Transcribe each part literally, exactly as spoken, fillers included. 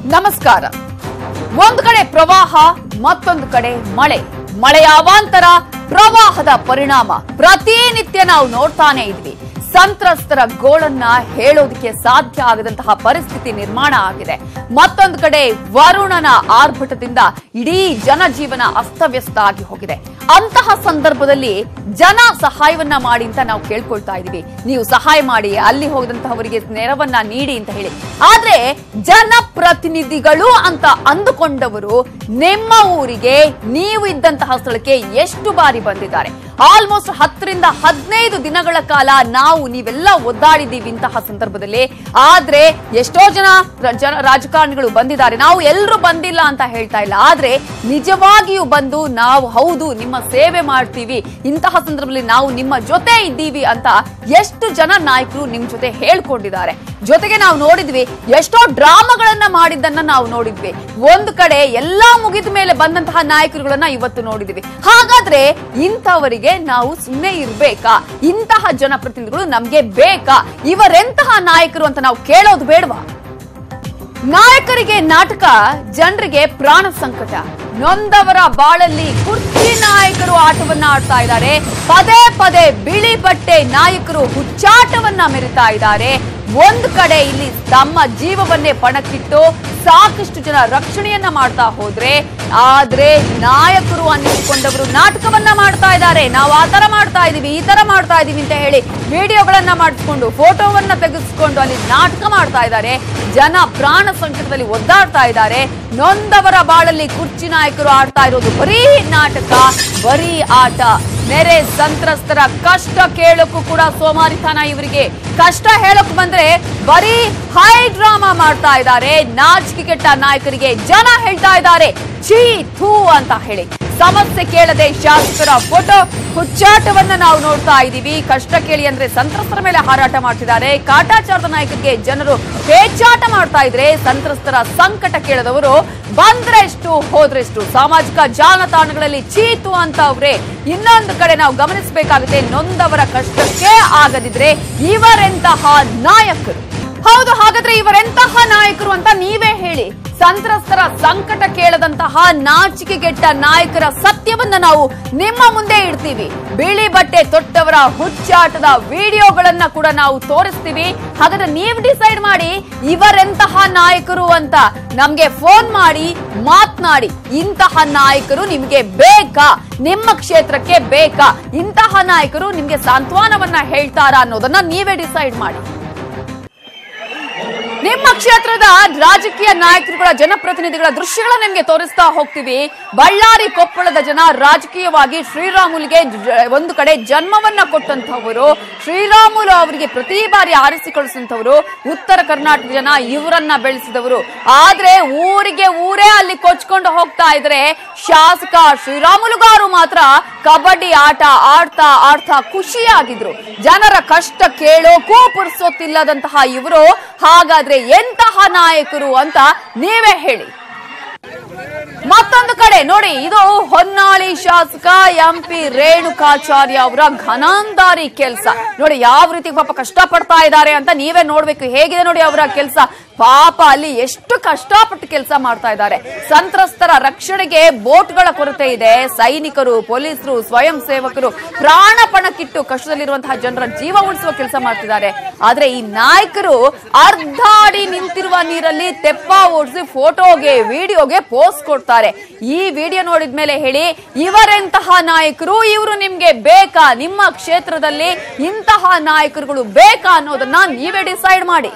ನಮಸ್ಕಾರ. ಒಂದು ಕಡೆ ಪ್ರವಾಹ, ಮತ್ತೊಂದು ಕಡೆ ಮಳೆ. ಮಳೆಯ ಅವಾಂತರ, ಪ್ರವಾಹದ ಪರಿಣಾಮ ಪ್ರತಿನಿತ್ಯ ನಾವು ನೋಡ್ತಾನೆ ಇದ್ವಿ. ಸಂತ್ರಸ್ತರ ಗೋಳನ್ನ ಹೇಳೋದಕ್ಕೆ ಸಾಧ್ಯ ಆಗದಂತಹ ಪರಿಸ್ಥಿತಿ ನಿರ್ಮಾಣ ಆಗಿದೆ. ಮತ್ತೊಂದು ಕಡೆ ವರುಣನ ಆರ್ಭಟದಿಂದ ಇಡೀ ಜನಜೀವನ ಅಸ್ತವ್ಯಸ್ತ ಆಗಿ ಹೋಗಿದೆ. ಅಂತಹ ಸಂದರ್ಭದಲ್ಲಿ ಜನ ಸಹಾಯವನ್ನ ಮಾಡಿ ಅಂತ ನಾವು ಕೇಳ್ಕೊಳ್ತಾ ಇದೀವಿ. ನೀವು ಸಹಾಯ ಮಾಡಿ, ಅಲ್ಲಿ ಹೋಗದಂತಹವರಿಗೆ ನೆರವನ್ನ ನೀಡಿ ಅಂತ ಹೇಳಿ. ಆದ್ರೆ ಜನಪ್ರತಿನಿಧಿಗಳು ಅಂತ ಅಂದುಕೊಂಡವರು ನಿಮ್ಮ ಊರಿಗೆ, ನೀವು ಇದ್ದಂತಹ ಸ್ಥಳಕ್ಕೆ ಎಷ್ಟು ಬಾರಿ ಬಂದಿದ್ದಾರೆ? ಆಲ್ಮೋಸ್ಟ್ ಹತ್ತರಿಂದ ಹದಿನೈದು ದಿನಗಳ ಕಾಲ ನಾವು ನೀವೆಲ್ಲ ಒದ್ದಾಡಿದ್ದೀವಿ ಇಂತಹ ಸಂದರ್ಭದಲ್ಲಿ. ಆದ್ರೆ ಎಷ್ಟೋ ಜನ ರಾಜಕಾರಣಿಗಳು ಬಂದಿದ್ದಾರೆ, ನಾವು ಎಲ್ಲರೂ ಬಂದಿಲ್ಲ ಅಂತ ಹೇಳ್ತಾ ಇಲ್ಲ. ಆದ್ರೆ ನಿಜವಾಗಿಯೂ ಬಂದು ನಾವು ಹೌದು ನಿಮ್ಮ ಸೇವೆ ಮಾಡ್ತೀವಿ, ಇಂತಹ ಸಂದರ್ಭದಲ್ಲಿ ನಾವು ನಿಮ್ಮ ಜೊತೆ ಇದ್ದೀವಿ ಅಂತ ಎಷ್ಟು ಜನ ನಾಯಕರು ನಿಮ್ ಜೊತೆ ಹೇಳ್ಕೊಂಡಿದ್ದಾರೆ. ಜೊತೆಗೆ ನಾವು ನೋಡಿದ್ವಿ, ಎಷ್ಟೋ ಡ್ರಾಮಾಗಳನ್ನ ಮಾಡಿದ್ದನ್ನ ನಾವು ನೋಡಿದ್ವಿ. ಒಂದು ಕಡೆ ಎಲ್ಲಾ ಮುಗಿದ ಮೇಲೆ ಬಂದಂತಹ ನಾಯಕರುಗಳನ್ನ ಇವತ್ತು ನೋಡಿದ್ವಿ. ಹಾಗಾದ್ರೆ ಇಂಥವರಿಗೆ ನಾವು ಸುಮ್ಮನೆ ಇರ್ಬೇಕಾ? ಇಂತಹ ಜನಪ್ರತಿನಿಧಿಗಳು ನಮ್ಗೆ ಬೇಕಾ? ಇವರೆಂತಹ ನಾಯಕರು ಅಂತ ನಾವು ಕೇಳೋದು ಬೇಡವಾ? ನಾಯಕರಿಗೆ ನಾಟಕ, ಜನರಿಗೆ ಪ್ರಾಣ ಸಂಕಟ. ನೊಂದವರ ಬಾಳಲ್ಲಿ ಕುರ್ಚಿ ನಾಯಕರು ಆಟವನ್ನ ಆಡ್ತಾ ಇದ್ದಾರೆ. ಪದೇ ಪದೇ ಬಿಳಿ ಬಟ್ಟೆ ನಾಯಕರು ಹುಚ್ಚಾಟವನ್ನ ಮೆರಿತಾ ಇದ್ದಾರೆ. ಒಂದು ಕಡೆ ಇಲ್ಲಿ ತಮ್ಮ ಜೀವವನ್ನೇ ಪಣಕ್ಕಿಟ್ಟು ಸಾಕಷ್ಟು ಜನ ರಕ್ಷಣೆಯನ್ನ ಮಾಡ್ತಾ ಹೋದ್ರೆ, ಆದ್ರೆ ನಾಯಕರು ಅನ್ನಿಸಿಕೊಂಡವರು ನಾಟಕವನ್ನ ಮಾಡ್ತಾ ಇದ್ದಾರೆ. ನಾವು ಆ ತರ ಮಾಡ್ತಾ ಇದೀವಿ, ಈ ತರ ಮಾಡ್ತಾ ಇದೀವಿ ಅಂತ ಹೇಳಿ ವಿಡಿಯೋಗಳನ್ನ ಮಾಡಿಸ್ಕೊಂಡು, ಫೋಟೋವನ್ನ ತೆಗೆಸಿಕೊಂಡು ಅಲ್ಲಿ ನಾಟಕ ಮಾಡ್ತಾ ಇದ್ದಾರೆ. ಜನ ಪ್ರಾಣ ಸಂಕಟದಲ್ಲಿ ಒದ್ದಾಡ್ತಾ ಇದ್ದಾರೆ. ನೊಂದವರ ಬಾಳಲ್ಲಿ ಕುರ್ಚಿ ನಾಯಕರು ಆಡ್ತಾ ಇರೋದು ಬರೀ ನಾಟಕ, ಬರೀ ಆಟ. ನೆರೆ ಸಂತ್ರಸ್ತರ ಕಷ್ಟ ಕೇಳಕ್ಕೂ ಕೂಡ ಸೋಮಾರಿತನ ಇವರಿಗೆ. ಕಷ್ಟ ಹೇಳಕ್ ಬಂದ್ರೆ ಬರೀ ಹೈ ಡ್ರಾಮಾ ಮಾಡ್ತಾ ಇದ್ದಾರೆ. ನಾಚಿಕೆ ಕೆಟ್ಟ ನಾಯಕರಿಗೆ ಜನ ಹೇಳ್ತಾ ಇದ್ದಾರೆ ಛೀ ಥೂ ಅಂತ ಹೇಳಿ. ಸಮಸ್ಯೆ ಕೇಳದೆ ಶಾಸಕರ ಫೋಟೋ ಹುಚ್ಚಾಟವನ್ನ ನಾವು ನೋಡ್ತಾ ಇದ್ದೀವಿ. ಕಷ್ಟ ಕೇಳಿ ಅಂದ್ರೆ ಸಂತ್ರಸ್ತರ ಮೇಲೆ ಹಾರಾಟ ಮಾಡ್ತಿದ್ದಾರೆ. ಕಾಟಾಚಾರದ ನಾಯಕರಿಗೆ ಜನರು ಪೇಚಾಟ ಮಾಡ್ತಾ ಇದ್ರೆ, ಸಂತ್ರಸ್ತರ ಸಂಕಟ ಕೇಳದವರು ಬಂದ್ರೆಷ್ಟು ಹೋದ್ರೆಷ್ಟು. ಸಾಮಾಜಿಕ ಜಾಲತಾಣಗಳಲ್ಲಿ ಚೀತು ಅಂತ ಅವ್ರೆ. ಇನ್ನೊಂದು ಕಡೆ ನಾವು ಗಮನಿಸಬೇಕಾಗುತ್ತೆ, ನೊಂದವರ ಕಷ್ಟಕ್ಕೆ ಆಗದಿದ್ರೆ ಇವರೆಂತಹ ನಾಯಕರು? ಹೌದು, ಹಾಗಾದ್ರೆ ಇವರೆಂತಹ ನಾಯಕರು ಅಂತ ನೀವೇ ಹೇಳಿ. ಸಂತ್ರಸ್ತರ ಸಂಕಟ ಕೇಳದಂತಹ ನಾಚಿಕೆಗೆಟ್ಟ ನಾಯಕರ ಸತ್ಯವನ್ನ ನಾವು ನಿಮ್ಮ ಮುಂದೆ ಇಡ್ತೀವಿ. ಬಿಳಿ ಬಟ್ಟೆ ತೊಟ್ಟವರ ಹುಚ್ಚಾಟದ ವಿಡಿಯೋಗಳನ್ನ ಕೂಡ ನಾವು ತೋರಿಸ್ತೀವಿ. ಹಾಗಾದ್ರೆ ನೀವು ಡಿಸೈಡ್ ಮಾಡಿ ಇವರೆಂತಹ ನಾಯಕರು ಅಂತ. ನಮ್ಗೆ ಫೋನ್ ಮಾಡಿ ಮಾತನಾಡಿ. ಇಂತಹ ನಾಯಕರು ನಿಮ್ಗೆ ಬೇಕಾ? ನಿಮ್ಮ ಕ್ಷೇತ್ರಕ್ಕೆ ಬೇಕಾ? ಇಂತಹ ನಾಯಕರು ನಿಮ್ಗೆ ಸಾಂತ್ವನವನ್ನ ಹೇಳ್ತಾರಾ ಅನ್ನೋದನ್ನ ನೀವೇ ಡಿಸೈಡ್ ಮಾಡಿ. ನಿಮ್ಮ ಕ್ಷೇತ್ರದ ರಾಜಕೀಯ ನಾಯಕರುಗಳ, ಜನಪ್ರತಿನಿಧಿಗಳ ದೃಶ್ಯಗಳನ್ನ ನಿಮ್ಗೆ ತೋರಿಸ್ತಾ ಹೋಗ್ತೀವಿ. ಬಳ್ಳಾರಿ ಕೊಪ್ಪಳದ ಜನ ರಾಜಕೀಯವಾಗಿ ಶ್ರೀರಾಮುಲುಗೆ ಒಂದು ಕಡೆ ಜನ್ಮವನ್ನ ಕೊಟ್ಟಂತವರು, ಶ್ರೀರಾಮುಲು ಅವರಿಗೆ ಪ್ರತಿ ಬಾರಿ ಆರಿಸಿ ಕಳಿಸಿದಂತವರು. ಉತ್ತರ ಕರ್ನಾಟಕ ಜನ ಇವರನ್ನ ಬೆಳೆಸಿದವರು. ಆದ್ರೆ ಊರಿಗೆ ಊರೇ ಅಲ್ಲಿ ಕೊಚ್ಕೊಂಡು ಹೋಗ್ತಾ ಇದ್ರೆ, ಶಾಸಕ ಶ್ರೀರಾಮುಲುಗಾರು ಮಾತ್ರ ಕಬಡ್ಡಿ ಆಟ ಆಡ್ತಾ ಆಡ್ತಾ ಖುಷಿಯಾಗಿದ್ರು. ಜನರ ಕಷ್ಟ ಕೇಳೋಕೂ ಪುರ್ಸೊತ್ತಿಲ್ಲದಂತಹ ಇವರು ಹಾಗಾದ್ರೆ ಎಂತಹ ನಾಯಕರು ಅಂತ ನೀವೇ ಹೇಳಿ. ಮತ್ತೊಂದು ಕಡೆ ನೋಡಿ, ಇದು ಹೊನ್ನಾಳಿ ಶಾಸಕ ಎಂ ಪಿ ರೇಣುಕಾಚಾರ್ಯ ಅವರ ಘನಾಂಧಾರಿ ಕೆಲಸ ನೋಡಿ. ಯಾವ ರೀತಿ ಪಾಪ ಕಷ್ಟ ಪಡ್ತಾ ಇದ್ದಾರೆ ಅಂತ ನೀವೇ ನೋಡ್ಬೇಕು. ಹೇಗಿದೆ ನೋಡಿ ಅವರ ಕೆಲಸ. ಪಾಪ ಅಲ್ಲಿ ಎಷ್ಟು ಕಷ್ಟಪಟ್ಟು ಕೆಲಸ ಮಾಡ್ತಾ ಇದ್ದಾರೆ. ಸಂತ್ರಸ್ತರ ರಕ್ಷಣೆಗೆ ಬೋಟ್ಗಳ ಕೊರತೆ ಇದೆ. ಸೈನಿಕರು, ಪೊಲೀಸರು, ಸ್ವಯಂ ಸೇವಕರು ಪ್ರಾಣ ಪಣಕ್ಕಿಟ್ಟು ಕಷ್ಟದಲ್ಲಿರುವಂತಹ ಜನರ ಜೀವ ಉಳಿಸುವ ಕೆಲಸ ಮಾಡ್ತಿದ್ದಾರೆ. ಆದ್ರೆ ಈ ನಾಯಕರು ಅರ್ಧ ಅಡಿ ನಿಂತಿರುವ ನೀರಲ್ಲಿ ತೆಪ್ಪ ಓಡಿಸಿ ಫೋಟೋಗೆ, ವಿಡಿಯೋಗೆ ಪೋಸ್ಟ್ ಕೊಡ್ತಾರೆ. ಈ ವಿಡಿಯೋ ನೋಡಿದ್ಮೇಲೆ ಹೇಳಿ, ಇವರೆಂತಹ ನಾಯಕರು? ಇವರು ನಿಮ್ಗೆ ಬೇಕಾ? ನಿಮ್ಮ ಕ್ಷೇತ್ರದಲ್ಲಿ ಇಂತಹ ನಾಯಕರುಗಳು ಬೇಕಾ ಅನ್ನೋದನ್ನ ನೀವೇ ಡಿಸೈಡ್ ಮಾಡಿ.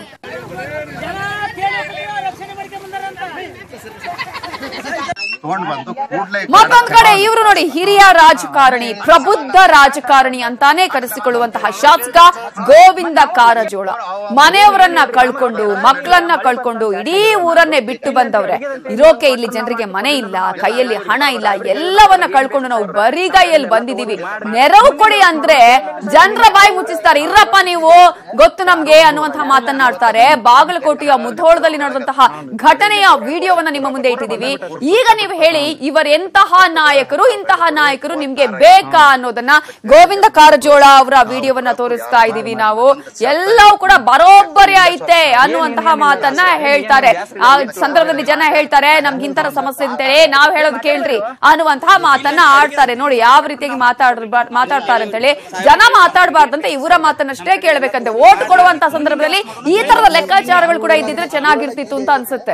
ಮತ್ತೊಂದು ಕಡೆ ಇವರು ನೋಡಿ, ಹಿರಿಯ ರಾಜಕಾರಣಿ, ಪ್ರಬುದ್ಧ ರಾಜಕಾರಣಿ ಅಂತಾನೆ ಕರೆಸಿಕೊಳ್ಳುವಂತಹ ಶಾಸಕ ಗೋವಿಂದ ಕಾರಜೋಳ ಮನೆಯವರನ್ನ ಕಳ್ಕೊಂಡು, ಮಕ್ಕಳನ್ನ ಕಳ್ಕೊಂಡು ಇಡೀ ಊರನ್ನೇ ಬಿಟ್ಟು ಬಂದವ್ರೆ. ಇರೋಕೆ ಇಲ್ಲಿ ಜನರಿಗೆ ಮನೆ ಇಲ್ಲ, ಕೈಯಲ್ಲಿ ಹಣ ಇಲ್ಲ, ಎಲ್ಲವನ್ನ ಕಳ್ಕೊಂಡು ನಾವು ಬರಿಗೈಯಲ್ಲಿ ಬಂದಿದೀವಿ, ನೆರವು ಕೊಡಿ ಅಂದ್ರೆ ಜನರ ಬಾಯಿ ಮುಚ್ಚಿಸ್ತಾರೆ. ಇರಪ್ಪ ನೀವು, ಗೊತ್ತು ನಮ್ಗೆ ಅನ್ನುವಂತಹ ಮಾತನ್ನ ಆಡ್ತಾರೆ. ಬಾಗಲಕೋಟೆಯ ಮುಧೋಳದಲ್ಲಿ ನಡೆದಂತಹ ಘಟನೆಯ ವಿಡಿಯೋವನ್ನ ನಿಮ್ಮ ಮುಂದೆ ಇಟ್ಟಿದ್ದೀವಿ. ಈಗ ನೀವು ಹೇಳಿ, ಇವರೆಂತಹ ನಾಯಕರು, ಇಂತಹ ನಾಯಕರು ನಿಮ್ಗೆ ಬೇಕಾ ಅನ್ನೋದನ್ನ ಗೋವಿಂದ ಕಾರಜೋಳ ಅವರ ವಿಡಿಯೋವನ್ನ ತೋರಿಸ್ತಾ ಇದೀವಿ ನಾವು. ಎಲ್ಲವೂ ಕೂಡ ಬರೋಬ್ಬರಿ ಐತೆ ಅನ್ನುವಂತಹ ಮಾತನ್ನ ಹೇಳ್ತಾರೆ. ಆ ಸಂದರ್ಭದಲ್ಲಿ ಜನ ಹೇಳ್ತಾರೆ ನಮ್ಗೆ ಇಂತರ ಸಮಸ್ಯೆ ಅಂತೇಳಿ, ನಾವ್ ಹೇಳೋದು ಕೇಳ್ರಿ ಅನ್ನುವಂತಹ ಮಾತನ್ನ ಆಡ್ತಾರೆ. ನೋಡಿ ಯಾವ ರೀತಿಯಾಗಿ ಮಾತಾಡ್ ಮಾತಾಡ್ತಾರೆ ಅಂತೇಳಿ. ಜನ ಮಾತಾಡಬಾರ್ದಂತ ಇವರ ಮಾತನ್ನಷ್ಟೇ ಕೇಳಬೇಕಂತೆ. ಓಟ್ ಕೊಡುವಂತ ಸಂದರ್ಭದಲ್ಲಿ ಈ ತರದ ಲೆಕ್ಕಾಚಾರಗಳು ಕೂಡ ಇದ್ದಿದ್ರೆ ಚೆನ್ನಾಗಿರ್ತಿತ್ತು ಅಂತ ಅನ್ಸುತ್ತೆ.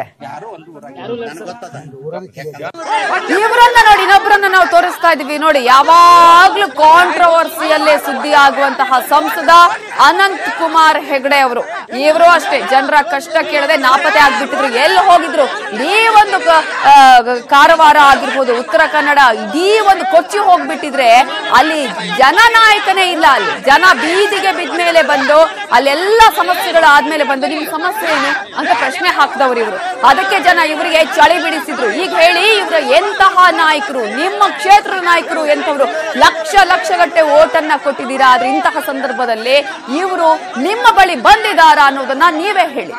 ಇವರನ್ನ ನೋಡಿ, ಇನ್ನೊಬ್ಬರನ್ನ ನಾವು ತೋರಿಸ್ತಾ ಇದೀವಿ ನೋಡಿ. ಯಾವಾಗ್ಲೂ ಕಾಂಟ್ರವರ್ಸಿಯಲ್ಲೇ ಸುದ್ದಿ ಆಗುವಂತಹ ಸಂಸದ ಅನಂತ್ ಕುಮಾರ್ ಹೆಗಡೆ ಅವರು. ಇವರು ಅಷ್ಟೇ ಜನರ ಕಷ್ಟ ಕೇಳದೆ ನಾಪತ್ತೆ ಆಗ್ಬಿಟ್ಟಿದ್ರು. ಎಲ್ಲಿ ಹೋಗಿದ್ರು? ಇಡೀ ಒಂದು ಕಾರವಾರ ಆಗಿರ್ಬೋದು, ಉತ್ತರ ಕನ್ನಡ, ಇಡೀ ಒಂದು ಕೊಚ್ಚಿ ಹೋಗ್ಬಿಟ್ಟಿದ್ರೆ ಅಲ್ಲಿ ಜನನಾಯಕನೇ ಇಲ್ಲ. ಅಲ್ಲಿ ಜನ ಬೀದಿಗೆ ಬಿದ್ದ ಮೇಲೆ ಬಂದು ಅಲ್ಲೆಲ್ಲ ಸಮಸ್ಯೆಗಳು ಆದ್ಮೇಲೆ ಬಂದು ನಿಮ್ ಸಮಸ್ಯೆ ಏನು ಅಂತ ಪ್ರಶ್ನೆ ಹಾಕಿದವರು ಇವರು. ಅದಕ್ಕೆ ಜನ ಇವರಿಗೆ ಚಳಿ ಬಿಡಿಸಿದ್ರು. ಈಗ ಹೇಳಿ, ಇವರು ಎಂತಹ ನಾಯಕರು, ನಿಮ್ಮ ಕ್ಷೇತ್ರದ ನಾಯಕರು ಎಂತವ್ರು? ಲಕ್ಷ ಲಕ್ಷ ಗಟ್ಟೆ ಓಟನ್ನ ಕೊಟ್ಟಿದ್ದೀರಾ. ಆದ್ರೆ ಇಂತಹ ಸಂದರ್ಭದಲ್ಲಿ ಇವರು ನಿಮ್ಮ ಬಳಿ ಬಂದಿದ್ದಾರಾ ಅನ್ನೋದನ್ನ ನೀವೇ ಹೇಳಿ.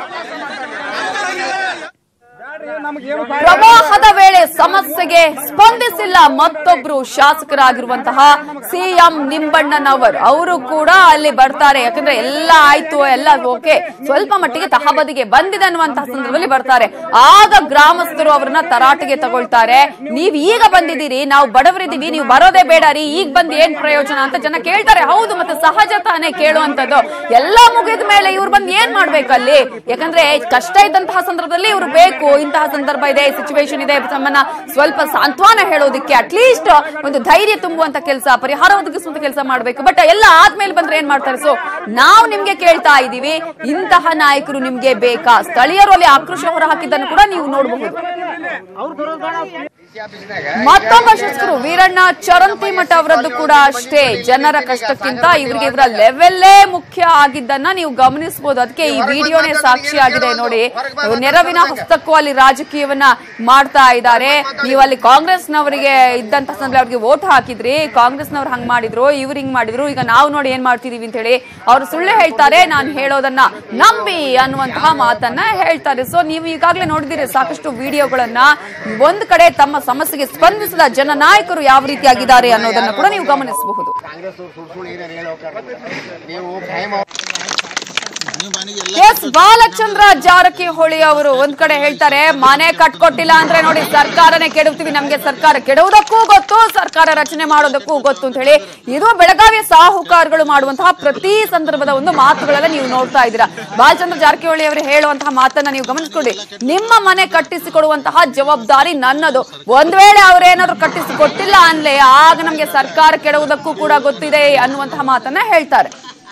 ಪ್ರವಾಹದ ವೇಳೆ ಸಮಸ್ಯೆಗೆ ಸ್ಪಂದಿಸಿಲ್ಲ ಮತ್ತೊಬ್ರು ಶಾಸಕರಾಗಿರುವಂತಹ ಸಿಎಂ ನಿಂಬಣ್ಣನವರ್. ಅವರು ಕೂಡ ಅಲ್ಲಿ ಬರ್ತಾರೆ. ಯಾಕಂದ್ರೆ ಎಲ್ಲ ಆಯ್ತು, ಎಲ್ಲ ಓಕೆ, ಸ್ವಲ್ಪ ಮಟ್ಟಿಗೆ ತಹಬದಿಗೆ ಬಂದಿದೆ ಅನ್ನುವಂತಹ ಸಂದರ್ಭದಲ್ಲಿ ಬರ್ತಾರೆ. ಆಗ ಗ್ರಾಮಸ್ಥರು ಅವರನ್ನ ತರಾಟೆಗೆ ತಗೊಳ್ತಾರೆ. ನೀವ್ ಈಗ ಬಂದಿದ್ದೀರಿ, ನಾವು ಬಡವರಿದ್ದೀವಿ, ನೀವು ಬರೋದೇ ಬೇಡ ರೀ, ಈಗ ಬಂದ್ ಏನ್ ಪ್ರಯೋಜನ ಅಂತ ಜನ ಕೇಳ್ತಾರೆ. ಹೌದು, ಮತ್ತೆ ಸಹಜ ತಾನೇ ಕೇಳುವಂತದ್ದು. ಎಲ್ಲ ಮುಗಿದ ಮೇಲೆ ಇವ್ರು ಬಂದ್ ಏನ್ ಮಾಡ್ಬೇಕಲ್ಲಿ? ಯಾಕಂದ್ರೆ ಕಷ್ಟ ಇದ್ದಂತಹ ಸಂದರ್ಭದಲ್ಲಿ ಇವ್ರು ಬೇಕು. ಇಂತಹ ಸಂದರ್ಭ ಇದೆ, ಸಿಚುವೇಶನ್ ಇದೆ, ತಮ್ಮನ್ನ ಸ್ವಲ್ಪ ಸಾಂತ್ವನ ಹೇಳೋದಕ್ಕೆ ಅಟ್ಲೀಸ್ಟ್ ಒಂದು ಧೈರ್ಯ ತುಂಬುವಂತ ಕೆಲಸ, ಪರಿಹಾರ ಒದಗಿಸುವಂತ ಕೆಲಸ ಮಾಡಬೇಕು. ಬಟ್ ಎಲ್ಲ ಆದ್ಮೇಲೆ ಬಂದ್ರೆ ಏನ್ ಮಾಡ್ತಾರೆ? ಸೊ ನಾವು ನಿಮ್ಗೆ ಕೇಳ್ತಾ ಇದೀವಿ, ಇಂತಹ ನಾಯಕರು ನಿಮ್ಗೆ ಬೇಕಾ? ಸ್ಥಳೀಯರು ಅಲ್ಲಿ ಆಕ್ರೋಶ ಹೊರ ಹಾಕಿದ್ದನ್ನು ಕೂಡ ನೀವು ನೋಡಬಹುದು. ಮತ್ತೊಬ್ಬ ಶಾಸಕರು ವೀರಣ್ಣ ಚರಂತಿಮಠ ಅವರದ್ದು ಕೂಡ ಅಷ್ಟೇ. ಜನರ ಕಷ್ಟಕ್ಕಿಂತ ಇವರಿಗೆ ಇವರ ಲೆವೆಲ್ಲೇ ಮುಖ್ಯ ಆಗಿದ್ದನ್ನ ನೀವು ಗಮನಿಸಬಹುದು. ಅದಕ್ಕೆ ಈ ವಿಡಿಯೋನೇ ಸಾಕ್ಷಿ ಆಗಿದೆ ನೋಡಿ. ನೆರವಿನ ಹಸ್ತಕ್ಕೂ ಅಲ್ಲಿ ರಾಜಕೀಯವನ್ನ ಮಾಡ್ತಾ ಇದ್ದಾರೆ. ನೀವು ಅಲ್ಲಿ ಕಾಂಗ್ರೆಸ್ನವರಿಗೆ ಇದ್ದಂತ ಸಂದರ್ಭ ಅವ್ರಿಗೆ ವೋಟ್ ಹಾಕಿದ್ರಿ, ಕಾಂಗ್ರೆಸ್ನವ್ರು ಹಂಗ್ ಮಾಡಿದ್ರು, ಇವ್ರು ಹಿಂಗ್ ಮಾಡಿದ್ರು, ಈಗ ನಾವು ನೋಡಿ ಏನ್ ಮಾಡ್ತಿದೀವಿ ಅಂತ ಹೇಳಿ ಅವ್ರು ಸುಳ್ಳು ಹೇಳ್ತಾರೆ. ನಾನು ಹೇಳೋದನ್ನ ನಂಬಿ ಅನ್ನುವಂತಹ ಮಾತನ್ನ ಹೇಳ್ತಾರೆ. ಸೊ ನೀವು ಈಗಾಗಲೇ ನೋಡಿದಿರಿ ಸಾಕಷ್ಟು ವಿಡಿಯೋಗಳನ್ನ. ಒಂದ್ ಕಡೆ ತಮ್ಮ ಸಮಸ್ಯೆಗೆ ಸ್ಪಂದಿಸಿದ ಜನನಾಯಕರು ಯಾವ ರೀತಿಯಾಗಿದ್ದಾರೆ ಅನ್ನೋದನ್ನು ಕೂಡ ನೀವು ಗಮನಿಸಬಹುದು. ಎಸ್ ಬಾಲಚಂದ್ರ ಜಾರಕಿಹೊಳಿ ಅವರು ಒಂದ್ ಕಡೆ ಹೇಳ್ತಾರೆ, ಮನೆ ಕಟ್ಕೊಟ್ಟಿಲ್ಲ ಅಂದ್ರೆ ನೋಡಿ ಸರ್ಕಾರನೇ ಕೆಡವ್ತೀವಿ, ನಮ್ಗೆ ಸರ್ಕಾರ ಕೆಡುವುದಕ್ಕೂ ಗೊತ್ತು, ಸರ್ಕಾರ ರಚನೆ ಮಾಡೋದಕ್ಕೂ ಗೊತ್ತು ಅಂತ ಹೇಳಿ ಇದು ಬೆಳಗಾವಿಯ ಸಾಹುಕಾರಗಳು ಮಾಡುವಂತಹ ಪ್ರತಿ ಸಂದರ್ಭದ ಒಂದು ಮಾತುಗಳೆಲ್ಲ ನೀವು ನೋಡ್ತಾ ಇದ್ದೀರಾ. ಬಾಲಚಂದ್ರ ಜಾರಕಿಹೊಳಿ ಅವರು ಹೇಳುವಂತಹ ಮಾತನ್ನ ನೀವು ಗಮನಿಸಿಕೊಳ್ಳಿ. ನಿಮ್ಮ ಮನೆ ಕಟ್ಟಿಸಿಕೊಡುವಂತಹ ಜವಾಬ್ದಾರಿ ನನ್ನದು. ಒಂದ್ ವೇಳೆ ಅವರೇನಾದ್ರೂ ಕಟ್ಟಿಸಿಕೊಟ್ಟಿಲ್ಲ ಅನ್ಲೆ ಆಗ ನಮ್ಗೆ ಸರ್ಕಾರ ಕೆಡುವುದಕ್ಕೂ ಕೂಡ ಗೊತ್ತಿದೆ ಅನ್ನುವಂತಹ ಮಾತನ್ನ ಹೇಳ್ತಾರೆ.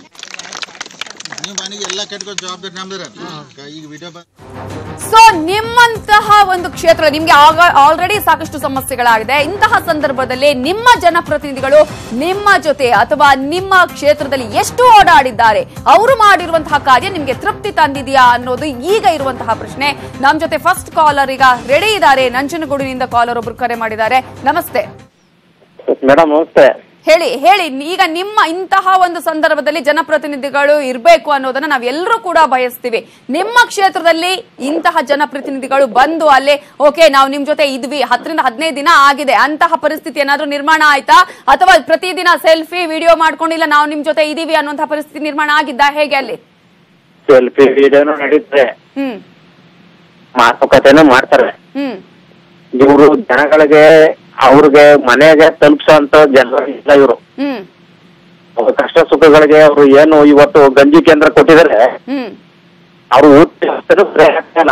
ಸೊ ನಿಮ್ಮಂತಹ ಒಂದು ಕ್ಷೇತ್ರ ನಿಮ್ಗೆ ಆಲ್ರೆಡಿ ಸಾಕಷ್ಟು ಸಮಸ್ಯೆಗಳಾಗಿದೆ. ಇಂತಹ ಸಂದರ್ಭದಲ್ಲಿ ನಿಮ್ಮ ಜನಪ್ರತಿನಿಧಿಗಳು ನಿಮ್ಮ ಜೊತೆ ಅಥವಾ ನಿಮ್ಮ ಕ್ಷೇತ್ರದಲ್ಲಿ ಎಷ್ಟು ಓಡಾಡಿದ್ದಾರೆ, ಅವರು ಮಾಡಿರುವಂತಹ ಕಾರ್ಯ ನಿಮ್ಗೆ ತೃಪ್ತಿ ತಂದಿದೆಯಾ ಅನ್ನೋದು ಈಗ ಇರುವಂತಹ ಪ್ರಶ್ನೆ. ನಮ್ ಜೊತೆ ಫಸ್ಟ್ ಕಾಲರ್ ಈಗ ರೆಡಿ ಇದ್ದಾರೆ. ನಂಜನಗೂಡಿನಿಂದ ಕಾಲರ್ ಒಬ್ರು ಕರೆ ಮಾಡಿದ್ದಾರೆ. ನಮಸ್ತೆ ಮೇಡಮ್. ನಮಸ್ತೆ. ಹೇಳಿ ಹೇಳಿ ಈಗ ನಿಮ್ಮ ಇಂತಹ ಒಂದು ಸಂದರ್ಭದಲ್ಲಿ ಜನಪ್ರತಿನಿಧಿಗಳು ಇರಬೇಕು ಅನ್ನೋದನ್ನ ನಾವೆಲ್ಲರೂ ಕೂಡ ಬಯಸ್ತೀವಿ. ನಿಮ್ಮ ಕ್ಷೇತ್ರದಲ್ಲಿ ಇಂತಹ ಜನಪ್ರತಿನಿಧಿಗಳು ಬಂದು ಅಲ್ಲೇ ಓಕೆ ನಾವು ನಿಮ್ ಜೊತೆ ಇದ್ವಿ, ಹತ್ತರಿಂದ ಹದಿನೈದು ದಿನ ಆಗಿದೆ, ಅಂತಹ ಪರಿಸ್ಥಿತಿ ಏನಾದ್ರೂ ನಿರ್ಮಾಣ ಆಯ್ತಾ? ಅಥವಾ ಪ್ರತಿದಿನ ಸೆಲ್ಫಿ ವಿಡಿಯೋ ಮಾಡ್ಕೊಂಡಿಲ್ಲ ನಾವು ನಿಮ್ ಜೊತೆ ಇದೀವಿ ಅನ್ನುವಂತಹ ಪರಿಸ್ಥಿತಿ ನಿರ್ಮಾಣ ಆಗಿದ್ದ? ಹೇಗೆ ಅಲ್ಲಿ ಸೆಲ್ಫಿ ವಿಡಿಯೋನು ನಡೀತದೆ, ಹ್ಮ್ ಮಾತುಕತೆನೂ ಮಾಡ್ತಾರೆ. ಹ್ಮ್ ಇವರು ಜನಗಳಿಗೆ ಅವ್ರಿಗೆ ಮನೆಗೆ ತಲುಪಿಸೋಂತ ಜನ ಇಲ್ಲ. ಇವರು ಅವ್ರ ಕಷ್ಟ ಸುಖಗಳಿಗೆ ಅವರು ಏನು ಇವತ್ತು ಗಂಜಿ ಕೇಂದ್ರ ಕೊಟ್ಟಿದ್ದಾರೆ, ಅವ್ರು ಊಟ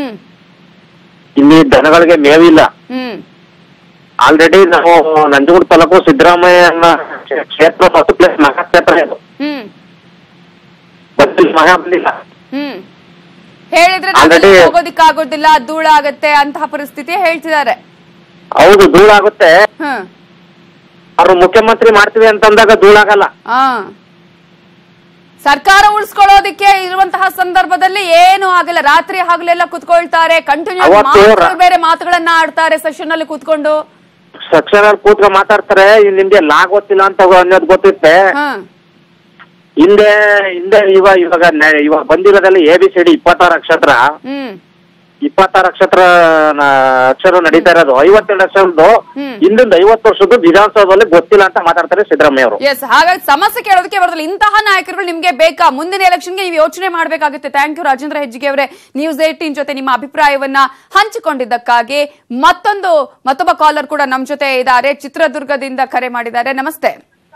ಇಲ್ಲಿ ಜನಗಳಿಗೆ ಮೇವಿಲ್ಲ. ಆಲ್ರೆಡಿ ನಾವು ನಂಜನಗೂಡು ತಾಲೂಕು ಸಿದ್ದರಾಮಯ್ಯ ಕ್ಷೇತ್ರ ಮತ್ತು ಪ್ಲೇಸ್ ಮಹಾಕ್ಷೇತ್ರ ಇದು ಬಂದಿಲ್ಲ, ಮಹಾ ಬಂದಿಲ್ಲ. ಹೇಳಿದ್ರೆ ಹೋಗೋದಿಕ್ಕಾಗೋದಿಲ್ಲ, ಧೂಳಾಗತ್ತೆ ಅಂತಹ ಪರಿಸ್ಥಿತಿ ಹೇಳ್ತಿದ್ದಾರೆ. ಹೌದು, ಧೂಳಾಗುತ್ತೆ. ಅವ್ರು ಮುಖ್ಯಮಂತ್ರಿ ಮಾಡ್ತೀವಿ ಅಂತಂದಾಗ ಧೂಳಾಗಲ್ಲ. ಸರ್ಕಾರ ಉಳಿಸ್ಕೊಳ್ಳೋದಿಕ್ಕೆ ಇರುವಂತಹ ಸಂದರ್ಭದಲ್ಲಿ ಏನು ಆಗಲ್ಲ. ರಾತ್ರಿ ಹಗಲೆಲ್ಲ ಕುತ್ಕೊಳ್ತಾರೆ, ಕಂಟಿನ್ಯೂ ಬೇರೆ ಮಾತುಗಳನ್ನ ಆಡ್ತಾರೆ ಸೆಷನ್ ಅಲ್ಲಿ ಕೂತ್ಕೊಂಡು. ಸೆಕ್ಷನ್ ಅಲ್ಲಿ ಕೂತ್ಕೊಂಡು ಮಾತಾಡ್ತಾರೆ. ನಿಮ್ಗೆ ಲಾ ಗೊತ್ತಿಲ್ಲ ಅಂತ ಅನ್ನೋದು ಗೊತ್ತಿತ್ತೆ. ಹಿಂದೆ ಹಿಂದೆ ಇವಾಗ ಇವಾಗ ಇವಾಗ ಬಂದಿರೋದಲ್ಲಿ ಎ ಬಿ ಸಿ ಡಿ ಇಪ್ಪತ್ತಾರು ನಕ್ಷತ್ರ. ಇಪ್ಪತ್ತಾರು ನಕ್ಷತ್ರ ಅಕ್ಷರ ನಡೀತಾ ಇರೋದು ಐವತ್ತೆರಡು ಲಕ್ಷದ್ದು ಹಿಂದಿಂದ ಐವತ್ತು ವರ್ಷದ್ದು ವಿಧಾನಸೌಧದಲ್ಲಿ ಗೊತ್ತಿಲ್ಲ ಅಂತ ಮಾತಾಡ್ತಾರೆ ಸಿದ್ದರಾಮಯ್ಯ ಅವರು. ಎಸ್, ಹಾಗಾಗಿ ಸಮಸ್ಯೆ ಕೇಳೋದಕ್ಕೆ ಬರೋದಿಲ್ಲ. ಇಂತಹ ನಾಯಕರುಗಳು ನಿಮ್ಗೆ ಬೇಕಾ? ಮುಂದಿನ ಎಲೆಕ್ಷನ್ಗೆ ನೀವು ಯೋಚನೆ ಮಾಡಬೇಕಾಗುತ್ತೆ. ಥ್ಯಾಂಕ್ ಯು ರಾಜೇಂದ್ರ ಹೆಜ್ಜಿಗೆ ಅವರೇ, ನ್ಯೂಸ್ ಏಟೀನ್ ಜೊತೆ ನಿಮ್ಮ ಅಭಿಪ್ರಾಯವನ್ನ ಹಂಚಿಕೊಂಡಿದ್ದಕ್ಕಾಗಿ. ಮತ್ತೊಂದು ಮತ್ತೊಬ್ಬ ಕಾಲರ್ ಕೂಡ ನಮ್ ಜೊತೆ ಇದ್ದಾರೆ, ಚಿತ್ರದುರ್ಗದಿಂದ ಕರೆ ಮಾಡಿದ್ದಾರೆ. ನಮಸ್ತೆ.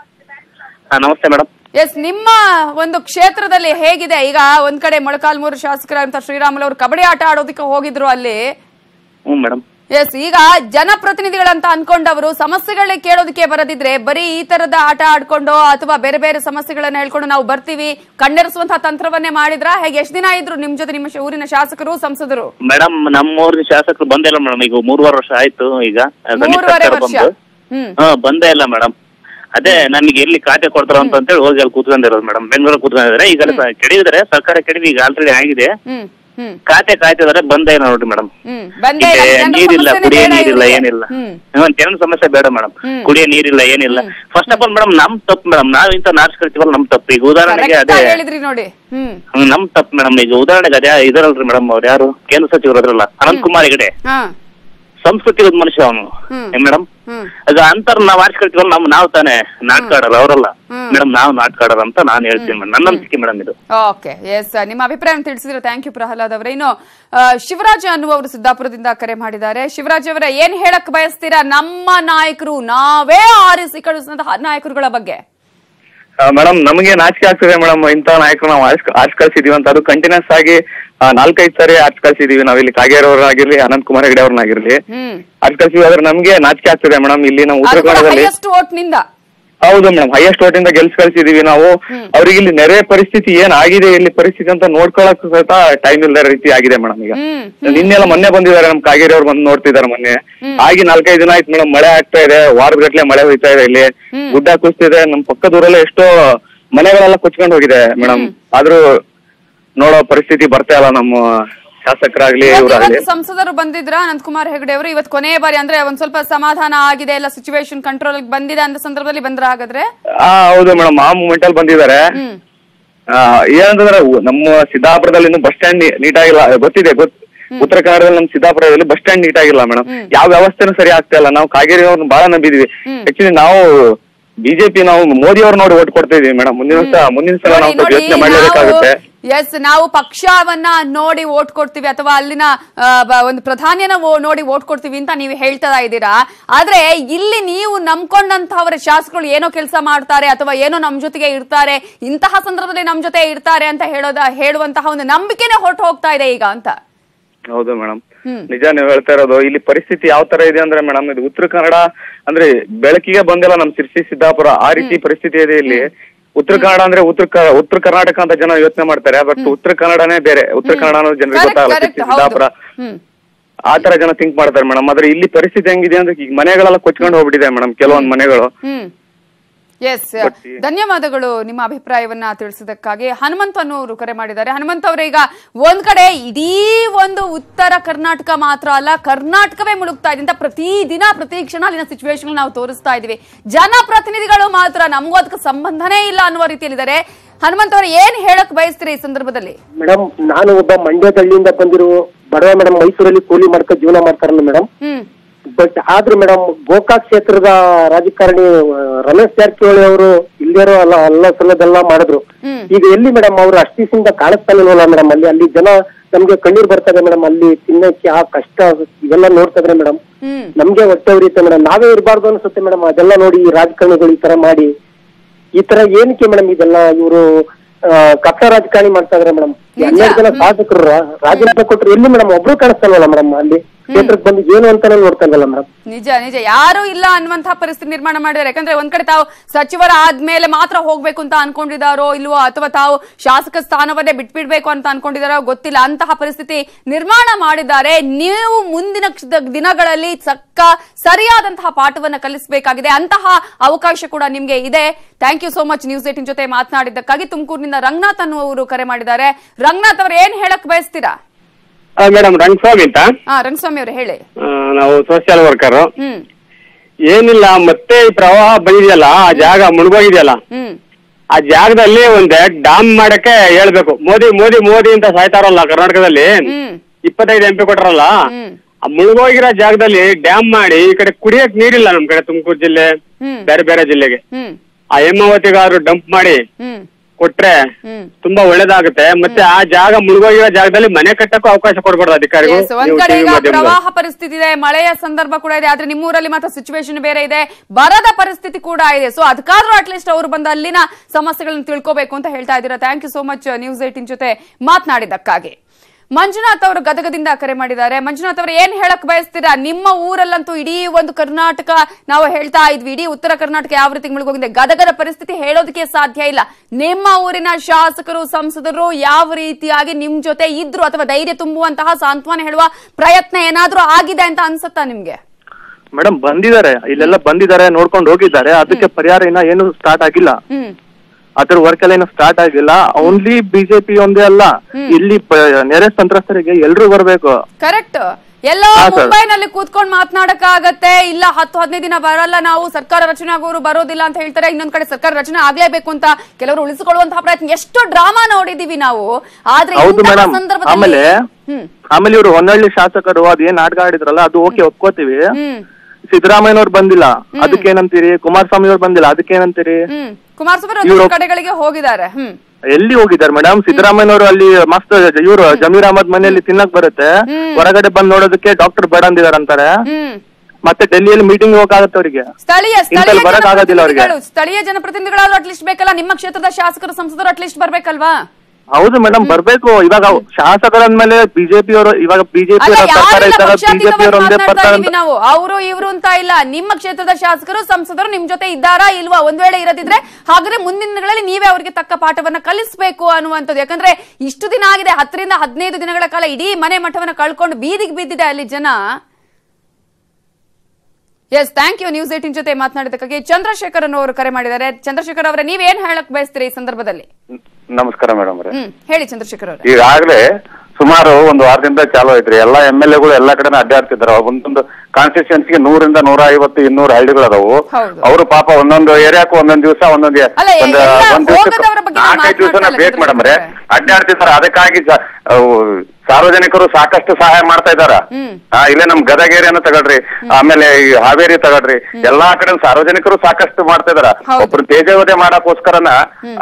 ನಮಸ್ತೆ ಮೇಡಮ್. ಎಸ್, ನಿಮ್ಮ ಒಂದು ಕ್ಷೇತ್ರದಲ್ಲಿ ಹೇಗಿದೆ? ಈಗ ಒಂದ್ ಕಡೆ ಮೊಳಕಾಲ್ಮೂರು ಶಾಸಕರಂತ ಶ್ರೀರಾಮುಲು ಅವರು ಕಬಡ್ಡಿ ಆಟ ಆಡೋದಕ್ಕೆ ಹೋಗಿದ್ರು ಅಲ್ಲಿ. ಮೇಡಮ್ ಎಸ್, ಈಗ ಜನಪ್ರತಿನಿಧಿಗಳಂತ ಅನ್ಕೊಂಡವರು ಸಮಸ್ಯೆಗಳೇ ಕೇಳೋದಕ್ಕೆ ಬರದಿದ್ರೆ ಬರೀ ಈ ತರದ ಆಟ ಆಡ್ಕೊಂಡು ಅಥವಾ ಬೇರೆ ಬೇರೆ ಸಮಸ್ಯೆಗಳನ್ನ ಹೇಳ್ಕೊಂಡು ನಾವು ಬರ್ತೀವಿ ಕಣ್ಣೆರೆಸುವಂತಹ ತಂತ್ರವನ್ನೇ ಮಾಡಿದ್ರ ಹೇಗೆ? ಎಷ್ಟು ದಿನ ಇದ್ರು ನಿಮ್ ಜೊತೆ ನಿಮ್ಮ ಊರಿನ ಶಾಸಕರು ಸಂಸದರು? ಮೇಡಮ್ ನಮ್ಮ ಊರಿನ ಶಾಸಕರು ಬಂದೇ ಇಲ್ಲ ಮೇಡಮ್. ಈಗ ಮೂರುವರೆ ವರ್ಷ ಆಯ್ತು. ಈಗ ಮೂರುವರೆ ವರ್ಷ ಹ್ಮ್ ಬಂದೇ ಇಲ್ಲ ಮೇಡಮ್. ಅದೇ ನಮಗೆ ಎಲ್ಲಿ ಖಾತೆ ಕೊಡ್ತಾರ ಅಂತ ಹೇಳಿ ಹೋಗಿ ಅಲ್ಲಿ ಕೂತ್ಕೊಂಡಿರೋದು ಮೇಡಮ್. ಬೆಂಗಳೂರು ಕೂತ್ಕೊಂಡಿದ್ದಾರೆ. ಈಗ ಕೆಡಿದ್ರೆ ಸರ್ಕಾರ ಕೆಡವಿ ಈಗ ಆಲ್ರೆಡಿ ಆಗಿದೆ. ಖಾತೆ ಕಾಯ್ತಿದಾರೆ, ಬಂದೇ ಇಲ್ಲ ನೋಡ್ರಿ ಮೇಡಮ್. ನೀರಿಲ್ಲ, ಕುಡಿಯೋ ನೀರಿಲ್ಲ, ಏನಿಲ್ಲ. ಜನರ ಸಮಸ್ಯೆ ಬೇಡ ಮೇಡಮ್. ಕುಡಿಯೋ ನೀರಿಲ್ಲ, ಏನಿಲ್ಲ. ಫಸ್ಟ್ ಆಫ್ ಆಲ್ ಮೇಡಮ್ ನಮ್ ತಪ್ಪು ಮೇಡಮ್. ನಾವ್ ಇಂತ ನಾಡ್ಸ್ಕೊಳ್ತೀವಲ್ಲ ನಮ್ ತಪ್ಪು. ಈಗ ಉದಾಹರಣೆಗೆ ಅದೇ ನೋಡಿ ನಮ್ ತಪ್ಪು ಮೇಡಮ್. ಈಗ ಉದಾಹರಣೆಗೆ ಅದೇ ಇದರಲ್ರಿ ಮೇಡಮ್, ಅವ್ರು ಯಾರು ಕೇಂದ್ರ ಸಚಿವರು ಅದ್ರಲ್ಲ, ಅನಂತ್ ಕುಮಾರ್ ಹೆಗಡೆ ಸಂಸ್ಕೃತಿ ಮನುಷ್ಯ ಅವನು ಮೇಡಮ್. ಅದು ಅಂತರ ನಾವ್ ಆಡ್ಸ್ಕೊಳ್ತೀವಲ್ಲ ನಮ್ ನಾವ್ ತಾನೇ ನಾಟಕ ಆಡೋರು, ಅವರಲ್ಲ ಮೇಡಮ್. ನಾವು ನಾಟಕ ಆಡೋರು ಅಂತ ನಾನು ಹೇಳ್ತೀನಿ ಮೇಡಮ್. ನನ್ನ ಅನಿಸಿಕೆ ಮೇಡಮ್ ಇದು. ಓಕೆ, ಎಸ್, ನಿಮ್ಮ ಅಭಿಪ್ರಾಯ ತಿಳಿಸಿದ್ರೆ ಥ್ಯಾಂಕ್ ಯು ಪ್ರಹ್ಲಾದ್ ಅವರೇ. ಇನ್ನು ಶಿವರಾಜ್ ಅನ್ನುವರು ಸಿದ್ದಾಪುರದಿಂದ ಕರೆ ಮಾಡಿದ್ದಾರೆ. ಶಿವರಾಜ್ ಅವರ ಏನ್ ಹೇಳಕ್ ಬಯಸ್ತೀರಾ ನಮ್ಮ ನಾಯಕರು, ನಾವೇ ಆರಿಸಿ ಕಳಿಸಿದಂತಹ ನಾಯಕರುಗಳ ಬಗ್ಗೆ? ಮೇಡಮ್ ನಮಗೆ ನಾಚಿಕೆ ಆಗ್ತದೆ ಮೇಡಮ್. ಇಂಥ ನಾಯಕರು ನಾವು ಆರ್ಸ್ ಕಳ್ಸಿದೀವಿ ಅಂತ. ಅದು ಕಂಟಿನ್ಯೂಸ್ ಆಗಿ ನಾಲ್ಕೈದು ಸಾರಿ ಆರ್ಸ್ ಕಳ್ಸಿದೀವಿ ನಾವು. ಇಲ್ಲಿ ಕಾಗೇರಿ ಅವ್ರನ್ನಾಗಿರ್ಲಿ, ಅನಂತ್ ಕುಮಾರ್ ಹೆಗಡೆ ಅವ್ರನ್ನಾಗಿರ್ಲಿ ಆರ್ಸ್ ಕಳ್ಸಿದ್ವಿ. ಆದ್ರೆ ನಮ್ಗೆ ನಾಚಿಕೆ ಆಗ್ತದೆ ಮೇಡಮ್. ಇಲ್ಲಿ ನಾವು ಉತ್ತರ ಕನ್ನಡದಲ್ಲಿ ಹೌದು ಮೇಡಮ್ ಹೈಯೆಸ್ಟ್ ಓಟಿಂದ ಗೆಲ್ಸ್ ಕಳ್ಸಿದೀವಿ ನಾವು. ಅವ್ರಿಗೆ ಇಲ್ಲಿ ನೆರೆ ಪರಿಸ್ಥಿತಿ ಏನ್ ಆಗಿದೆ ಇಲ್ಲಿ ಪರಿಸ್ಥಿತಿ ಅಂತ ನೋಡ್ಕೊಳಕ್ ಸಹಿತ ಟೈಮ್ ಇಲ್ಲದ ರೀತಿ ಆಗಿದೆ ಮೇಡಮ್. ಈಗ ನಿನ್ನೆಲ್ಲ ಮೊನ್ನೆ ಬಂದಿದ್ದಾರೆ ನಮ್ ಕಾಗೇರಿ ಅವ್ರು ಬಂದು ನೋಡ್ತಿದ್ದಾರೆ ಮೊನ್ನೆ. ಆಗಿ ನಾಲ್ಕೈದು ದಿನ ಆಯ್ತು ಮೇಡಮ್. ಮಳೆ ಆಗ್ತಾ ಇದೆ, ವಾರದ ಗಟ್ಲೆ ಮಳೆ ಹೋಯ್ತಾ ಇದೆ. ಇಲ್ಲಿ ಗುಡ್ಡ ಕುಸ್ತಿದೆ. ನಮ್ ಪಕ್ಕದೂರಲ್ಲೇ ಎಷ್ಟೋ ಮನೆಗಳೆಲ್ಲ ಕೊಚ್ಕೊಂಡು ಹೋಗಿದೆ ಮೇಡಮ್. ಆದ್ರೂ ನೋಡೋ ಪರಿಸ್ಥಿತಿ ಬರ್ತಾ ಇಲ್ಲ ನಮ್ಮ ಶಾಸಕರಾಗ್ಲಿ ಇವರಾಗ್ಲಿ. ಸಂಸದರು ಬಂದಿದ್ರ ಅನಂತ್ ಕುಮಾರ್ ಹೆಗಡೆ ಅವರು ಇವತ್ತು ಕೊನೆಯ ಬಾರಿ ಅಂದ್ರೆ ಒಂದ್ ಸ್ವಲ್ಪ ಸಮಾಧಾನ ಆಗಿದೆ, ಎಲ್ಲ ಸಿಚುವೇಶನ್ ಕಂಟ್ರೋಲ್ ಬಂದಿದೆ ಅಂತ ಸಂದರ್ಭದಲ್ಲಿ ಬಂದ್ರ ಹಾಗಾದ್ರೆ? ಹಾ ಹೌದು ಮೇಡಮ್, ಆ ಮೂಮೆಂಟ್ ಅಲ್ಲಿ ಬಂದಿದ್ದಾರೆ. ಏನಂತಂದ್ರೆ ನಮ್ಮ ಸಿದ್ದಾಪುರದಲ್ಲಿ ಇನ್ನು ಬಸ್ ಸ್ಟ್ಯಾಂಡ್ ನೀಟಾಗಿಲ್ಲ. ಗೊತ್ತಿದೆ, ಗೊತ್ತು ಉತ್ತರ ಕನ್ನಡದಲ್ಲಿ ನಮ್ ಸಿದ್ದಾಪುರದಲ್ಲಿ ಬಸ್ ಸ್ಟ್ಯಾಂಡ್ ನೀಟಾಗಿಲ್ಲ ಮೇಡಮ್. ಯಾವ ವ್ಯವಸ್ಥೆನೂ ಸರಿ ಆಗ್ತಾ ಇಲ್ಲ. ನಾವು ಕಾಗೇರಿ ಅವ್ರನ್ನ ಬಹಳ ನಂಬಿದೀವಿ. ಆಕ್ಚುಲಿ ನಾವು ಬಿಜೆಪಿ ನಾವು ಮೋದಿ ಅವ್ರು ನೋಡಿ ಓಟ್ ಕೊಡ್ತಾ ಇದೀವಿ ಮೇಡಮ್. ಮುಂದಿನ ವರ್ಷ ಮುಂದಿನ ಸಲ ನಾವು ಯೋಚನೆ ಮಾಡಲೇಬೇಕಾಗುತ್ತೆ. ಎಸ್, ನಾವು ಪಕ್ಷವನ್ನ ನೋಡಿ ಓಟ್ ಕೊಡ್ತೀವಿ ಅಥವಾ ಅಲ್ಲಿನ ಒಂದು ಪ್ರಧಾನಿಯನ್ನ ನೋಡಿ ಓಟ್ ಕೊಡ್ತೀವಿ ಅಂತ ನೀವು ಹೇಳ್ತಾ ಇದ್ದೀರಾ. ಆದ್ರೆ ಇಲ್ಲಿ ನೀವು ನಂಬ್ಕೊಂಡಂತಹವರ ಶಾಸಕರು ಏನೋ ಕೆಲಸ ಮಾಡ್ತಾರೆ ಅಥವಾ ಏನೋ ನಮ್ ಜೊತೆಗೆ ಇರ್ತಾರೆ, ಇಂತಹ ಸಂದರ್ಭದಲ್ಲಿ ನಮ್ ಜೊತೆ ಇರ್ತಾರೆ ಅಂತ ಹೇಳೋದ ಹೇಳುವಂತಹ ಒಂದು ನಂಬಿಕೆನೆ ಹೊರಟು ಹೋಗ್ತಾ ಇದೆ ಈಗ ಅಂತ. ಹೌದು ಮೇಡಮ್, ನಿಜ ನೀವು ಹೇಳ್ತಾ ಇರೋದು. ಇಲ್ಲಿ ಪರಿಸ್ಥಿತಿ ಯಾವ ತರ ಇದೆ ಅಂದ್ರೆ ಮೇಡಮ್, ಇದು ಉತ್ತರ ಕನ್ನಡ ಅಂದ್ರೆ ಬೆಳಕಿಗೆ ಬಂದಿಲ್ಲ ನಮ್ ಶಿರ್ಸಿ ಸಿದ್ದಾಪುರ. ಆ ರೀತಿ ಪರಿಸ್ಥಿತಿ ಇದೆ ಇಲ್ಲಿ. ಉತ್ತರ ಕನ್ನಡ ಅಂದ್ರೆ ಉತ್ತರ ಉತ್ತರ ಕರ್ನಾಟಕ ಅಂತ ಜನ ಯೋಚನೆ ಮಾಡ್ತಾರೆ. ಬಟ್ ಉತ್ತರ ಕನ್ನಡನೇ ಬೇರೆ. ಉತ್ತರ ಕನ್ನಡ ಅನ್ನೋದು ಜನರಿಗೆ ಗೊತ್ತಾಗಲ್ಲ. ಶಿರ್ಸಿ ಸಿದ್ದಾಪುರ ಆ ತರ ಜನ ಥಿಂಕ್ ಮಾಡ್ತಾರೆ ಮೇಡಮ್. ಆದ್ರೆ ಇಲ್ಲಿ ಪರಿಸ್ಥಿತಿ ಹೆಂಗಿದೆ ಅಂದ್ರೆ ಈಗ ಮನೆಗಳೆಲ್ಲ ಕೊಚ್ಕೊಂಡು ಹೋಗ್ಬಿಟ್ಟಿದೆ ಮೇಡಮ್, ಕೆಲವೊಂದು ಮನೆಗಳು. ಎಸ್, ಧನ್ಯವಾದಗಳು ನಿಮ್ಮ ಅಭಿಪ್ರಾಯವನ್ನ ತಿಳಿಸಿದಕ್ಕಾಗಿ. ಹನುಮಂತ್ ಅನ್ನೋರು ಕರೆ ಮಾಡಿದ್ದಾರೆ. ಹನುಮಂತ್ ಅವರೇ, ಈಗ ಒಂದ್ ಕಡೆ ಇಡೀ ಒಂದು ಉತ್ತರ ಕರ್ನಾಟಕ ಮಾತ್ರ ಅಲ್ಲ, ಕರ್ನಾಟಕವೇ ಮುಳುಗ್ತಾ ಇದೆ ಅಂತ ಪ್ರತಿ ದಿನ ಪ್ರತಿ ಕ್ಷಣ ಅಲ್ಲಿನ ಸಿಚುವೇಶನ್ ನಾವು ತೋರಿಸ್ತಾ ಇದೀವಿ. ಜನಪ್ರತಿನಿಧಿಗಳು ಮಾತ್ರ ನಮಗೂ ಅದಕ್ಕೆ ಸಂಬಂಧನೇ ಇಲ್ಲ ಅನ್ನುವ ರೀತಿಯಲ್ಲಿದ್ದಾರೆ. ಹನುಮಂತ್ ಅವರು ಏನ್ ಹೇಳಕ್ ಬಯಸ್ತೀರಿ ಈ ಸಂದರ್ಭದಲ್ಲಿ? ಮೇಡಮ್, ನಾನು ಒಬ್ಬ ಮಂಡ್ಯದಳ್ಳಿಯಿಂದ ಬಂದಿರುವ ಬಡವ ಮೇಡಮ್. ಮೈಸೂರಲ್ಲಿ ಕೂಲಿ ಮಾಡ್ಕೊ ಜೀವನ ಮಾಡ್ತಾರಲ್ಲ ಮೇಡಮ್. ಬಟ್ ಆದ್ರೂ ಮೇಡಮ್ ಗೋಕಾಕ್ ಕ್ಷೇತ್ರದ ರಾಜಕಾರಣಿ ರಮೇಶ್ ಜಾರಕಿಹೊಳಿ ಅವರು ಇಲ್ದೇರೋ ಅಲ್ಲ ಅಲ್ಲ ಸಲ್ಲದೆಲ್ಲ ಮಾಡಿದ್ರು. ಈಗ ಎಲ್ಲಿ ಮೇಡಮ್ ಅವರು ಅಷ್ಟಿಸಿಂದ ಕಾಣಿಸ್ತಾನಿಲ್ವಲ್ಲ ಮೇಡಮ್. ಅಲ್ಲಿ ಅಲ್ಲಿ ಜನ ನಮ್ಗೆ ಕಣ್ಣೀರ್ ಬರ್ತದೆ ಮೇಡಮ್. ಅಲ್ಲಿ ತಿನ್ನಕ್ಕೆ ಆ ಕಷ್ಟ ಇವೆಲ್ಲ ನೋಡ್ತಿದ್ರೆ ಮೇಡಮ್ ನಮ್ಗೆ ಹೊಟ್ಟೆ ಉರಿಯುತ್ತೆ ಮೇಡಮ್. ನಾವೇ ಇರಬಾರ್ದು ಅನ್ಸುತ್ತೆ ಮೇಡಮ್. ಅದೆಲ್ಲ ನೋಡಿ ಈ ರಾಜಕಾರಣಿಗಳು ಈ ತರ ಮಾಡಿ ಈ ತರ ಏನಕ್ಕೆ ಮೇಡಮ್ ಇದೆಲ್ಲ ಇವರು ಕಪ್ಪ ರಾಜಕಾರಣಿ ಮಾಡ್ತಾ ಇದಾರೆ ಮೇಡಮ್. ಹನ್ನೆರಡು ಜನ ಶಾಸಕರು ರಾಜೀನಾಮೆ ಕೊಟ್ಟರು. ಎಲ್ಲಿ ಮೇಡಮ್ ಒಬ್ರು ಕಾಣಿಸ್ತಾನಲ್ಲ ಮೇಡಮ್. ಅಲ್ಲಿ ಕ್ಷೇತ್ರಕ್ಕೆ ಬಂದು ಏನು ಅಂತಾನೆ ನೋಡ್ತಾ ಇಲ್ಲಲ್ಲ ಮೇಡಮ್. ನಿಜ ನಿಜ ಯಾರು ಇಲ್ಲ ಅನ್ನುವಂತಹ ಪರಿಸ್ಥಿತಿ ನಿರ್ಮಾಣ ಮಾಡಿದ್ದಾರೆ. ಯಾಕಂದ್ರೆ ಒಂದ್ ಕಡೆ ತಾವು ಸಚಿವರ ಆದ್ಮೇಲೆ ಮಾತ್ರ ಹೋಗ್ಬೇಕು ಅಂತ ಅನ್ಕೊಂಡಿದಾರೋ ಇಲ್ವೋ, ಅಥವಾ ತಾವು ಶಾಸಕ ಸ್ಥಾನವನ್ನೇ ಬಿಟ್ಬಿಡ್ಬೇಕು ಅಂತ ಅನ್ಕೊಂಡಿದಾರೋ ಗೊತ್ತಿಲ್ಲ, ಅಂತಹ ಪರಿಸ್ಥಿತಿ ನಿರ್ಮಾಣ ಮಾಡಿದ್ದಾರೆ. ನೀವು ಮುಂದಿನ ದಿನಗಳಲ್ಲಿ ಚಕ್ಕ ಸರಿಯಾದಂತಹ ಪಾಠವನ್ನ ಕಲಿಸಬೇಕಾಗಿದೆ. ಅಂತಹ ಅವಕಾಶ ಕೂಡ ನಿಮ್ಗೆ ಇದೆ. Thank you so much news eighteen ಜೊತೆ ಮಾತನಾಡಿದ್ದಕ್ಕಾಗಿ. ತುಮಕೂರಿನಿಂದ ರಂಗನಾಥ್ ಅನ್ನುವರು ಕರೆ ಮಾಡಿದ್ದಾರೆ. ರಂಗನಾಥ್ ಅವರು ಏನ್ ಹೇಳಕ್ ಬಯಸ್ತೀರಾ? ಮೇಡಮ್ ರಂಗಸ್ವಾಮಿ ಅಂತ. ರಂಗಸ್ವಾಮಿ ಅವರು ಹೇಳಿ. ನಾವು ಸೋಷಿಯಲ್ ವರ್ಕರ್. ಏನಿಲ್ಲ, ಮತ್ತೆ ಈ ಪ್ರವಾಹ ಬಂದಿದೆಯಲ್ಲ, ಆ ಜಾಗ ಮುಳುಗೋಗಿದೆಯಲ್ಲ, ಆ ಜಾಗದಲ್ಲಿ ಒಂದ್ ಡ್ಯಾಮ್ ಮಾಡಕ್ಕೆ ಹೇಳ್ಬೇಕು. ಮೋದಿ ಮೋದಿ ಮೋದಿ ಅಂತ ಸಾಯ್ತಾರಲ್ಲ ಕರ್ನಾಟಕದಲ್ಲಿ, ಇಪ್ಪತ್ತೈದು ಎಂ ಪಿ ಕೊಟ್ರಲ್ಲ, ಮುಳುಗೋಗಿರೋ ಜಾಗದಲ್ಲಿ ಡ್ಯಾಮ್ ಮಾಡಿ ಈ ಕಡೆ ಕುಡಿಯಕ್ ನೀರಿಲ್ಲ ನಮ್ ಕಡೆ ತುಮಕೂರು ಜಿಲ್ಲೆ ಬೇರೆ ಬೇರೆ ಜಿಲ್ಲೆಗೆ. ಆ ಹೇಮಾವತಿಗಾದ್ರು ಡಂಪ್ ಮಾಡಿ ಕೊಟ್ರೆ ತುಂಬಾ ಒಳ್ಳೇದಾಗುತ್ತೆ. ಮತ್ತೆ ಆ ಜಾಗ ಮುಳುಗೋಗಿರೋ ಜಾಗದಲ್ಲಿ ಮನೆ ಕಟ್ಟಕ್ಕೂ ಅವಕಾಶ ಕೊಡ್ಬಾರ್ದು ಅಧಿಕಾರಿಗಳು. ಒಂದ್ ಕಡೆ ಈಗ ಪ್ರವಾಹ ಪರಿಸ್ಥಿತಿ ಇದೆ, ಮಳೆಯ ಸಂದರ್ಭ ಕೂಡ ಇದೆ, ಆದ್ರೆ ನಿಮ್ಮೂರಲ್ಲಿ ಮಾತ್ರ ಸಿಚುವೇಶನ್ ಬೇರೆ ಇದೆ, ಬರದ ಪರಿಸ್ಥಿತಿ ಕೂಡ ಇದೆ. ಸೊ ಅದಕ್ಕಾದ್ರೂ ಅಟ್ಲೀಸ್ಟ್ ಅವರು ಬಂದು ಅಲ್ಲಿನ ಸಮಸ್ಯೆಗಳನ್ನ ತಿಳ್ಕೋಬೇಕು ಅಂತ ಹೇಳ್ತಾ ಇದ್ದೀರಾ. Thank you so much news eighteen ಜೊತೆ ಮಾತನಾಡಿದ್ದಕ್ಕಾಗಿ. ಮಂಜುನಾಥ್ ಅವರು ಗದಗದಿಂದ ಕರೆ ಮಾಡಿದ್ದಾರೆ. ಮಂಜುನಾಥ್ ಅವರು ಏನ್ ಹೇಳಕ್ ಬಯಸ್ತೀರಾ? ನಿಮ್ಮ ಊರಲ್ಲಂತೂ ಇಡೀ ಒಂದು ಕರ್ನಾಟಕ ನಾವು ಹೇಳ್ತಾ ಇದ್ವಿ, ಇಡೀ ಉತ್ತರ ಕರ್ನಾಟಕ ಯಾವ ರೀತಿ ಮುಳುಗೋಗಿದೆ, ಗದಗದ ಪರಿಸ್ಥಿತಿ ಹೇಳೋದಕ್ಕೆ ಸಾಧ್ಯ ಇಲ್ಲ. ನಿಮ್ಮ ಊರಿನ ಶಾಸಕರು ಸಂಸದರು ಯಾವ ರೀತಿಯಾಗಿ ನಿಮ್ ಜೊತೆ ಇದ್ರು ಅಥವಾ ಧೈರ್ಯ ತುಂಬುವಂತಹ ಸಾಂತ್ವನ ಹೇಳುವ ಪ್ರಯತ್ನ ಏನಾದ್ರೂ ಆಗಿದೆ ಅಂತ ಅನ್ಸುತ್ತಾ ನಿಮ್ಗೆ? ಮೇಡಮ್ ಬಂದಿದ್ದಾರೆ, ಇಲ್ಲೆಲ್ಲ ಬಂದಿದ್ದಾರೆ, ನೋಡ್ಕೊಂಡು ಹೋಗಿದ್ದಾರೆ. ಅದಕ್ಕೆ ಪರಿಹಾರ ಇನ್ನ ಏನು ಸ್ಟಾರ್ಟ್ ಆಗಿಲ್ಲ, ಅದ್ರ ವರ್ಕ್ ಎಲ್ಲ ಏನು ಸ್ಟಾರ್ಟ್ ಆಗಿಲ್ಲ. ಓನ್ಲಿ ಬಿಜೆಪಿ ಒಂದೇ ಅಲ್ಲ, ಇಲ್ಲಿ ನೆರೆ ಸಂತ್ರಸ್ತರಿಗೆ ಎಲ್ರು ಬರ್ಬೇಕು. ಕರೆಕ್ಟ್. ಎಲ್ಲೋ ಮುಂಬೈನಲ್ಲಿ ಕೂತ್ಕೊಂಡು ಮಾತನಾಡಕ್ ಆಗತ್ತೆ, ಇಲ್ಲ ಹತ್ತು ಹದಿನೈದು ದಿನ ಬರಲ್ಲ, ನಾವು ಸರ್ಕಾರ ರಚನೆ ಆಗೋರು ಬರೋದಿಲ್ಲ ಅಂತ ಹೇಳ್ತಾರೆ. ಇನ್ನೊಂದ್ ಕಡೆ ಸರ್ಕಾರ ರಚನೆ ಆಗ್ಲೇಬೇಕು ಅಂತ ಕೆಲವರು ಉಳಿಸಿಕೊಳ್ಳುವಂತಹ ಪ್ರಯತ್ನ, ಎಷ್ಟು ಡ್ರಾಮಾ ನೋಡಿದೀವಿ ನಾವು. ಆದ್ರೆ ಆಮೇಲೆ ಆಮೇಲೆ ಇವರು ಹೊನ್ನಳ್ಳಿ ಶಾಸಕರು ಅದೇನ್ ನಾಟಕ ಆಡಿದ್ರಲ್ಲ, ಅದು ಓಕೆ ಒಪ್ಕೋತೀವಿ. ಸಿದ್ದರಾಮಯ್ಯನವ್ರು ಬಂದಿಲ್ಲ, ಅದಕ್ಕೇನಂತೀರಿ? ಕುಮಾರಸ್ವಾಮಿ ಅವ್ರು ಬಂದಿಲ್ಲ, ಅದಕ್ಕೇನಂತೀರಿ? ಕುಮಾರಸ್ವಾಮಿ ಕಡೆಗಳಿಗೆ ಹೋಗಿದ್ದಾರೆ. ಎಲ್ಲಿ ಹೋಗಿದ್ದಾರೆ ಮೇಡಮ್? ಸಿದ್ದರಾಮಯ್ಯನವರು ಅಲ್ಲಿ ಮಸ್ತ್ ಇವ್ರು ಜಮೀರ್ ಅಹಮದ್ ಮನೆಯಲ್ಲಿ ತಿನ್ನಕ್ ಬರುತ್ತೆ, ಹೊರಗಡೆ ಬಂದ್ ನೋಡೋದಕ್ಕೆ ಡಾಕ್ಟರ್ ಬೇಡ ಅಂದಿದ್ದಾರೆ ಅಂತಾರೆ. ಮತ್ತೆ ಡೆಲ್ಲಿಯಲ್ಲಿ ಮೀಟಿಂಗ್ ಹೋಗಕ್ಕಾಗತ್ತೆ ಅವರಿಗೆ, ಸ್ಥಳೀಯ ಬರಕ್ ಆಗೋದಿಲ್ಲ ಅವ್ರಿಗೆ. ಸ್ಥಳೀಯ ಜನಪ್ರತಿನಿಧಿಗಳು ಅಟ್ಲೀಸ್ಟ್ ಬೇಕಲ್ಲ, ನಿಮ್ಮ ಕ್ಷೇತ್ರದ ಶಾಸಕರು ಸಂಸದರು ಅಟ್ಲೀಸ್ಟ್ ಬರ್ಬೇಕಲ್ವಾ? ಹೌದು ಮೇಡಮ್, ಬರ್ಬೇಕು. ಇವಾಗ ಶಾಸಕರಂದ್ಮೇಲೆ ಬಿಜೆಪಿ ಅವರು, ಇವಾಗ ಬಿಜೆಪಿ ಸರ್ಕಾರ ಇದ್ದಾರೆ, ಬಿಜೆಪಿ ಅವರು ಒಂದೇ ನಾವು ಅವರು ಇವರು ಅಂತ ಇಲ್ಲ. ನಿಮ್ಮ ಕ್ಷೇತ್ರದ ಶಾಸಕರು ಸಂಸದರು ನಿಮ್ ಜೊತೆ ಇದ್ದಾರಾ ಇಲ್ವಾ? ಒಂದ್ ವೇಳೆ ಇರೋದಿದ್ರೆ ಹಾಗಾದ್ರೆ ಮುಂದಿನ ದಿನಗಳಲ್ಲಿ ನೀವೇ ಅವರಿಗೆ ತಕ್ಕ ಪಾಠವನ್ನ ಕಲಿಸಬೇಕು ಅನ್ನುವಂಥದ್ದು. ಯಾಕಂದ್ರೆ ಇಷ್ಟು ದಿನ ಆಗಿದೆ, ಹತ್ತರಿಂದ ಹದಿನೈದು ದಿನಗಳ ಕಾಲ ಇಡೀ ಮನೆ ಮಠವನ್ನ ಕಳ್ಕೊಂಡು ಬೀದಿಗೆ ಬಿದ್ದಿದೆ ಅಲ್ಲಿ ಜನ. Yes, thank you news eighteen ಜೊತೆ ಮಾತನಾಡಿದಕ್ಕಾಗಿ. ಚಂದ್ರಶೇಖರ್ ಅವರು ಕರೆ ಮಾಡಿದ್ದಾರೆ. ಚಂದ್ರಶೇಖರ್ ಅವರೇ, ನೀವೇನ್ ಹೇಳಕ್ ಬಯಸ್ತೀರಿ ಈ ಸಂದರ್ಭದಲ್ಲಿ? ನಮಸ್ಕಾರ ಮೇಡಮ್ ಅವರೇ. ಹೇಳಿ ಚಂದ್ರಶೇಖರ್ ಅವರೇ. ಈಗಾಗಲೇ ಸುಮಾರು ಒಂದು ವಾರದಿಂದ ಚಾಲು ಐತ್ರಿ. ಎಲ್ಲಾ ಎಂ ಎಲ್ ಎಗಳು ಎಲ್ಲಾ ಕಡೆ ಅಡ್ಡಾಡ್ತಿದ್ದಾರೆ. ಒಂದೊಂದು ಕಾನ್ಸ್ಟಿಟ್ಯೂನ್ಸಿಗೆ ನೂರಿಂದ ನೂರ ಐವತ್ತು ಇನ್ನೂರು ಹಳ್ಳಿಗಳು ಅದಾವು. ಅವರು ಪಾಪ ಒಂದೊಂದು ಏರಿಯಾಕ್ಕೂ ಒಂದೊಂದ್ ದಿವಸ ಒಂದೊಂದು ಒಂದ್ ದಿವಸ ನಾಲ್ಕೈದು ದಿವಸನ ಬೇಕು ಮೇಡಮ್ ಅವರೇ, ಅಡ್ಡಾಡ್ತಿದ್ದಾರೆ. ಅದಕ್ಕಾಗಿ ಸಾರ್ವಜನಿಕರು ಸಾಕಷ್ಟು ಸಹಾಯ ಮಾಡ್ತಾ ಇದಾರ. ಇಲ್ಲೇ ನಮ್ ಗದಗ ಏರಿಯಾನ ತಗೊಳ್ರಿ, ಆಮೇಲೆ ಹಾವೇರಿ ತಗೊಳ್ರಿ, ಎಲ್ಲಾ ಕಡೆ ಸಾರ್ವಜನಿಕರು ಸಾಕಷ್ಟು ಮಾಡ್ತಾ ಇದಾರ. ಒಬ್ರು ತೇಜವಧೆ ಮಾಡಕ್ಕೋಸ್ಕರನ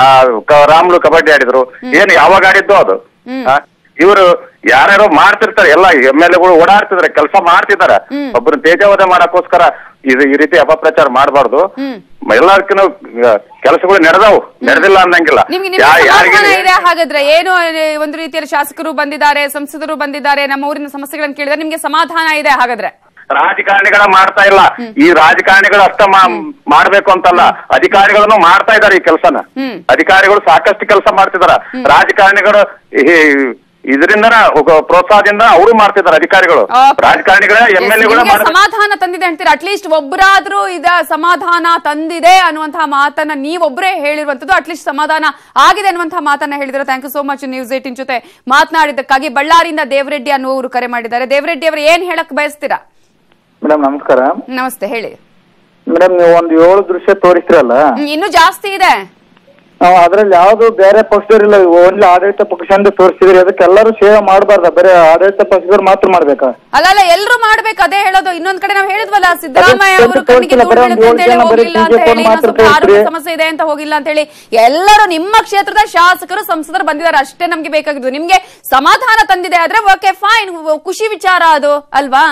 ರಾಮ್ಲು ಕಬಡ್ಡಿ ಆಡಿದ್ರು. ಏನ್ ಯಾವಾಗ ಆಡಿದ್ದು ಅದು? ಇವರು ಯಾರ್ಯಾರೋ ಮಾಡ್ತಿರ್ತಾರೆ, ಎಲ್ಲ ಎಮ್ ಎಲ್ ಎಗಳು ಓಡಾಡ್ತಿದಾರೆ, ಕೆಲಸ ಮಾಡ್ತಿದಾರ. ಒಬ್ರು ತೇಜವಧೆ ಮಾಡಕ್ಕೋಸ್ಕರ ಇದು ಈ ರೀತಿ ಅಪಪ್ರಚಾರ ಮಾಡಬಾರ್ದು. ಎಲ್ಲದಕ್ಕೂ ಕೆಲಸಗಳು ನಡೆದವು, ನಡೆದಿಲ್ಲ ಅನ್ನಂಗಿಲ್ಲ. ಹಾಗಾದ್ರೆ ಏನು ಒಂದು ರೀತಿಯಲ್ಲಿ ಶಾಸಕರು ಬಂದಿದ್ದಾರೆ, ಸಂಸದರು ಬಂದಿದ್ದಾರೆ, ನಮ್ಮ ಊರಿನ ಸಮಸ್ಯೆಗಳನ್ನು ಕೇಳಿದ್ರೆ ನಿಮ್ಗೆ ಸಮಾಧಾನ ಇದೆ ಹಾಗಾದ್ರೆ? ರಾಜಕಾರಣಿಗಳ ಮಾಡ್ತಾ ಇಲ್ಲ. ಈ ರಾಜಕಾರಣಿಗಳು ಅಷ್ಟ ಮಾಡ್ಬೇಕು ಅಂತಲ್ಲ, ಅಧಿಕಾರಿಗಳನ್ನು ಮಾಡ್ತಾ ಇದಾರೆ ಈ ಕೆಲಸನ. ಅಧಿಕಾರಿಗಳು ಸಾಕಷ್ಟು ಕೆಲಸ ಮಾಡ್ತಿದಾರ. ರಾಜಕಾರಣಿಗಳು ಇದರಿಂದ ಪ್ರೋತ್ಸಾಹದಿಂದ ಅವರು ಮಾಡ್ತಿದ್ದಾರೆ ಅಧಿಕಾರಿಗಳು. ರಾಜಕಾರಣಿಗಳ ಎಂ ಎಲ್ ಎಗಳು ಸಮಾಧಾನ ತಂದಿದೆ ಅಂತೀರಾ? ಅಟ್ಲೀಸ್ಟ್ ಒಬ್ಬರಾದ್ರೂ ಇದ ಸಮಾಧಾನ ತಂದಿದೆ ಅನ್ನುವಂತಹ ಮಾತನ್ನ ನೀವೊಬ್ಬರೇ ಹೇಳಿರುವಂತದ್ದು. ಅಟ್ಲೀಸ್ಟ್ ಸಮಾಧಾನ ಆಗಿದೆ ಅನ್ನುವಂತಹ ಮಾತನ್ನ ಹೇಳಿದ್ರೆ. Thank you so much news eighteen ಜೊತೆ ಮಾತನಾಡಿದ್ದಕ್ಕಾಗಿ. ಬಳ್ಳಾರಿಯಿಂದ ದೇವರೆಡ್ಡಿ ಅನ್ನುವರು ಕರೆ ಮಾಡಿದ್ದಾರೆ. ದೇವರೆಡ್ಡಿ ಅವರು ಏನ್ ಹೇಳಕ್ ಬಯಸ್ತೀರಾ? ಮೇಡಮ್ ನಮಸ್ಕಾರ. ನಮಸ್ತೆ, ಹೇಳಿ ಮೇಡಮ್. ನೀವು ಒಂದು ಏಳು ದೃಶ್ಯ ತೋರಿಸ್ತಿರಲ್ಲ, ಇನ್ನು ಜಾಸ್ತಿ ಇದೆ. ಅದ್ರಲ್ಲಿ ಯಾವ್ದು ಬೇರೆ ಪಕ್ಷದವ್ರಿಲ್ಲ, ಓನ್ಲಿ ಆಡಳಿತ ಪಕ್ಷ ಅಂತ ತೋರಿಸಿದ್ರಿ. ಅದಕ್ಕೆ ಎಲ್ಲರೂ ಸೇವೆ ಮಾಡಬಾರ್ದ, ಬರೀ ಆಡಳಿತ ಪಕ್ಷದವ್ರು ಮಾತ್ರ ಮಾಡ್ಬೇಕಾ? ಅಲ್ಲ ಅಲ್ಲ, ಎಲ್ರು ಮಾಡ್ಬೇಕು, ಅದೇ ಹೇಳೋದು. ಇನ್ನೊಂದ್ ಕಡೆ ನಾವು ಹೇಳಿದ್ವಲ್ಲ, ಸಿದ್ದರಾಮಯ್ಯ ಅವರು ಕಣ್ಣಿಗೆ ಹೋಗಿಲ್ಲ ಅಂತ ಹೇಳಿ, ಆರೋಗ್ಯ ಸಮಸ್ಯೆ ಇದೆ ಅಂತ ಹೋಗಿಲ್ಲ ಅಂತ ಹೇಳಿ. ಎಲ್ಲರೂ ನಿಮ್ಮ ಕ್ಷೇತ್ರದ ಶಾಸಕರು ಸಂಸದರು ಬಂದಿದ್ದಾರೆ, ಅಷ್ಟೇ ನಮ್ಗೆ ಬೇಕಾಗಿದ್ದು. ನಿಮ್ಗೆ ಸಮಾಧಾನ ತಂದಿದೆ ಆದ್ರೆ ಓಕೆ ಫೈನ್, ಖುಷಿ ವಿಚಾರ ಅದು ಅಲ್ವಾ?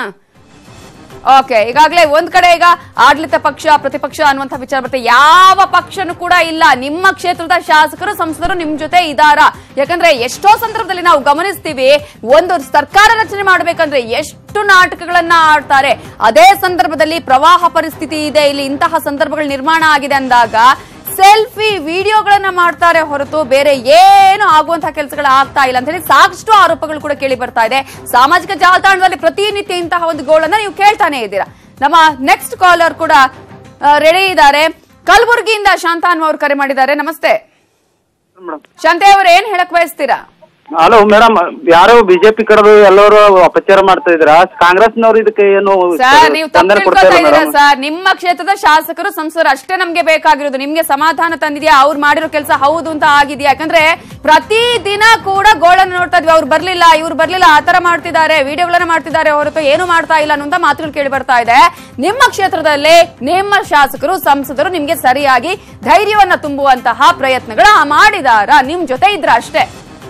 ಓಕೆ, ಈಗಾಗಲೇ ಒಂದ್ ಕಡೆ ಈಗ ಆಡಳಿತ ಪಕ್ಷ ಪ್ರತಿಪಕ್ಷ ಅನ್ನುವಂಥ ವಿಚಾರ ಬರುತ್ತೆ. ಯಾವ ಪಕ್ಷನೂ ಕೂಡ ಇಲ್ಲ, ನಿಮ್ಮ ಕ್ಷೇತ್ರದ ಶಾಸಕರು ಸಂಸದರು ನಿಮ್ ಜೊತೆ ಇದ್ದಾರಾ? ಯಾಕಂದ್ರೆ ಎಷ್ಟೋ ಸಂದರ್ಭದಲ್ಲಿ ನಾವು ಗಮನಿಸ್ತೀವಿ, ಒಂದು ಸರ್ಕಾರ ರಚನೆ ಮಾಡ್ಬೇಕಂದ್ರೆ ಎಷ್ಟು ನಾಟಕಗಳನ್ನ ಆಡ್ತಾರೆ. ಅದೇ ಸಂದರ್ಭದಲ್ಲಿ ಪ್ರವಾಹ ಪರಿಸ್ಥಿತಿ ಇದೆ, ಇಲ್ಲಿ ಇಂತಹ ಸಂದರ್ಭಗಳು ನಿರ್ಮಾಣ ಆಗಿದೆ ಅಂದಾಗ ಸೆಲ್ಫಿ ವಿಡಿಯೋಗಳನ್ನ ಮಾಡ್ತಾರೆ ಹೊರತು ಬೇರೆ ಏನು ಆಗುವಂತಹ ಕೆಲಸಗಳು ಆಗ್ತಾ ಇಲ್ಲ ಅಂತ ಹೇಳಿ ಸಾಕಷ್ಟು ಆರೋಪಗಳು ಕೂಡ ಕೇಳಿ ಬರ್ತಾ ಇದೆ. ಸಾಮಾಜಿಕ ಜಾಲತಾಣದಲ್ಲಿ ಪ್ರತಿನಿತ್ಯ ಇಂತಹ ಒಂದು ಗೋಳನ್ನ ನೀವು ಕೇಳ್ತಾನೆ ಇದ್ದೀರಾ. ನಮ್ಮ ನೆಕ್ಸ್ಟ್ ಕಾಲರ್ ಕೂಡ ರೆಡಿ ಇದ್ದಾರೆ. ಕಲಬುರಗಿಯಿಂದ ಶಾಂತ ಅನ್ನುವರು ಕರೆ ಮಾಡಿದ್ದಾರೆ. ನಮಸ್ತೆ ಶಾಂತೆ ಅವರು, ಏನ್ ಹೇಳಕ್ ಬಯಸ್ತೀರಾ? ಹಲೋ ಮೇಡಮ್, ಯಾರೋ ಬಿಜೆಪಿ ಕಡೆದು ಎಲ್ಲರೂ ಅಪಚಾರ ಮಾಡ್ತಾ ಇದ್ರ, ಕಾಂಗ್ರೆಸ್ನವ್ರು ಇದಕ್ಕೆ ಏನು ಸರ್ ನೀವು ತಪ್ಪು ತಿಳ್ಕೊತಾ ಇದ್ದೀರಾ ಸರ್. ನಿಮ್ಮ ಕ್ಷೇತ್ರದ ಶಾಸಕರು ಸಂಸದರು ಅಷ್ಟೇ ನಮ್ಗೆ ಬೇಕಾಗಿರೋದು. ನಿಮ್ಗೆ ಸಮಾಧಾನ ತಂದಿದ್ಯಾ, ಅವ್ರು ಮಾಡಿರೋ ಕೆಲಸ ಹೌದು ಅಂತ ಆಗಿದ್ಯಾ? ಯಾಕಂದ್ರೆ ಪ್ರತಿ ದಿನ ಕೂಡ ಗೋಳನ್ನು ನೋಡ್ತಾ ಇದ್ವಿ, ಅವ್ರು ಬರ್ಲಿಲ್ಲ ಇವ್ರು ಬರ್ಲಿಲ್ಲ ಆತರ ಮಾಡ್ತಿದ್ದಾರೆ, ವಿಡಿಯೋಗಳನ್ನ ಮಾಡ್ತಿದ್ದಾರೆ ಹೊರತು ಏನು ಮಾಡ್ತಾ ಇಲ್ಲ ಅನ್ನುವಂತ ಮಾತುಗಳು ಕೇಳಿ ಬರ್ತಾ ಇದೆ. ನಿಮ್ಮ ಕ್ಷೇತ್ರದಲ್ಲಿ ನಿಮ್ಮ ಶಾಸಕರು ಸಂಸದರು ನಿಮ್ಗೆ ಸರಿಯಾಗಿ ಧೈರ್ಯವನ್ನ ತುಂಬುವಂತಹ ಪ್ರಯತ್ನಗಳ ಮಾಡಿದಾರ, ನಿಮ್ ಜೊತೆ ಇದ್ರ ಅಷ್ಟೇ.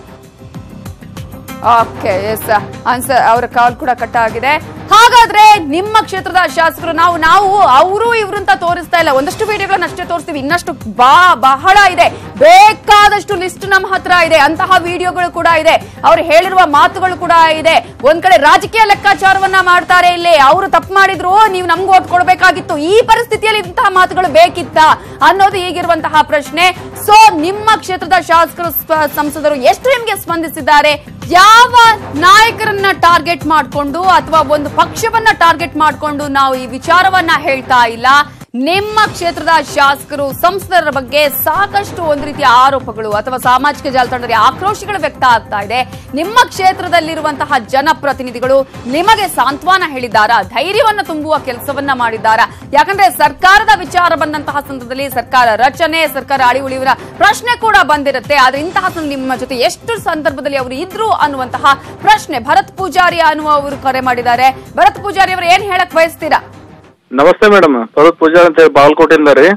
Okay, yes answer. ಅವರ ಕಾಲ್ ಕೂಡ ಕಟ್ ಆಗಿದೆ. ಹಾಗಾದ್ರೆ ನಿಮ್ಮ ಕ್ಷೇತ್ರದ ಶಾಸಕರು ನಾವು ನಾವು ಅವರು ಇವ್ರು ಅಂತ ತೋರಿಸ್ತಾ ಇಲ್ಲ, ಒಂದಷ್ಟು ವಿಡಿಯೋಗಳನ್ನ ಅಷ್ಟೇ ತೋರಿಸ್ತೀವಿ. ಇನ್ನಷ್ಟು ಬಾ ಬಹಳ ಇದೆ, ಬೇಕಾದಷ್ಟು ಲಿಸ್ಟ್ ನಮ್ಮ ಹತ್ರ ಇದೆ, ಅಂತಹ ವಿಡಿಯೋಗಳು ಕೂಡ ಇದೆ, ಅವ್ರು ಹೇಳಿರುವ ಮಾತುಗಳು ಕೂಡ ಇದೆ. ಒಂದ್ ಕಡೆ ರಾಜಕೀಯ ಲೆಕ್ಕಾಚಾರವನ್ನ ಮಾಡ್ತಾರೆ ಇಲ್ಲಿ, ಅವರು ತಪ್ಪು ಮಾಡಿದ್ರು ನೀವು ನಮ್ಗೆ ಓಟ್ ಕೊಡ್ಬೇಕಾಗಿತ್ತು, ಈ ಪರಿಸ್ಥಿತಿಯಲ್ಲಿ ಇಂತಹ ಮಾತುಗಳು ಬೇಕಿತ್ತ ಅನ್ನೋದು ಈಗಿರುವಂತಹ ಪ್ರಶ್ನೆ. ಸೊ ನಿಮ್ಮ ಕ್ಷೇತ್ರದ ಶಾಸಕರು ಸಂಸದರು ಎಷ್ಟು ನಿಮ್ಗೆ ಸ್ಪಂದಿಸಿದ್ದಾರೆ? ಯಾವ ನಾಯಕರನ್ನ ಟಾರ್ಗೆಟ್ ಮಾಡಿಕೊಂಡು ಅಥವಾ ಒಂದು ಪಕ್ಷವನ್ನ ಟಾರ್ಗೆಟ್ ಮಾಡಿಕೊಂಡು ನಾವು ಈ ವಿಚಾರವನ್ನ ಹೇಳ್ತಾ ಇಲ್ಲ. ನಿಮ್ಮ ಕ್ಷೇತ್ರದ ಶಾಸಕರು ಸಂಸದರ ಬಗ್ಗೆ ಸಾಕಷ್ಟು ಒಂದು ರೀತಿಯ ಆರೋಪಗಳು ಅಥವಾ ಸಾಮಾಜಿಕ ಜಾಲತಾಣದಲ್ಲಿ ಆಕ್ರೋಶಗಳು ವ್ಯಕ್ತ ಆಗ್ತಾ ಇದೆ. ನಿಮ್ಮ ಕ್ಷೇತ್ರದಲ್ಲಿರುವಂತಹ ಜನಪ್ರತಿನಿಧಿಗಳು ನಿಮಗೆ ಸಾಂತ್ವನ ಹೇಳಿದ್ದಾರಾ, ಧೈರ್ಯವನ್ನ ತುಂಬುವ ಕೆಲಸವನ್ನ ಮಾಡಿದ್ದಾರಾ? ಯಾಕಂದ್ರೆ ಸರ್ಕಾರದ ವಿಚಾರ ಬಂದಂತಹ ಸಂದರ್ಭದಲ್ಲಿ ಸರ್ಕಾರ ರಚನೆ, ಸರ್ಕಾರ ಅಳಿ ಉಳಿಯುವ ಪ್ರಶ್ನೆ ಕೂಡ ಬಂದಿರುತ್ತೆ. ಆದ್ರೆ ಇಂತಹ ನಿಮ್ಮ ಜೊತೆ ಎಷ್ಟು ಸಂದರ್ಭದಲ್ಲಿ ಅವರು ಇದ್ರು ಅನ್ನುವಂತಹ ಪ್ರಶ್ನೆ ಭರತ್ ಪೂಜಾರಿ ಅನ್ನುವರು ಕರೆ ಮಾಡಿದ್ದಾರೆ. ಭರತ್ ಪೂಜಾರಿ ಅವರು ಏನ್ ಹೇಳಕ್ ಬಯಸ್ತೀರಾ? ನಮಸ್ತೆ ಮೇಡಮ್, ಭರತ್ ಪೂಜಾರಿ ಅಂತ ಹೇಳಿ ಬಾಗಲಕೋಟೆಯಿಂದ ರೀ.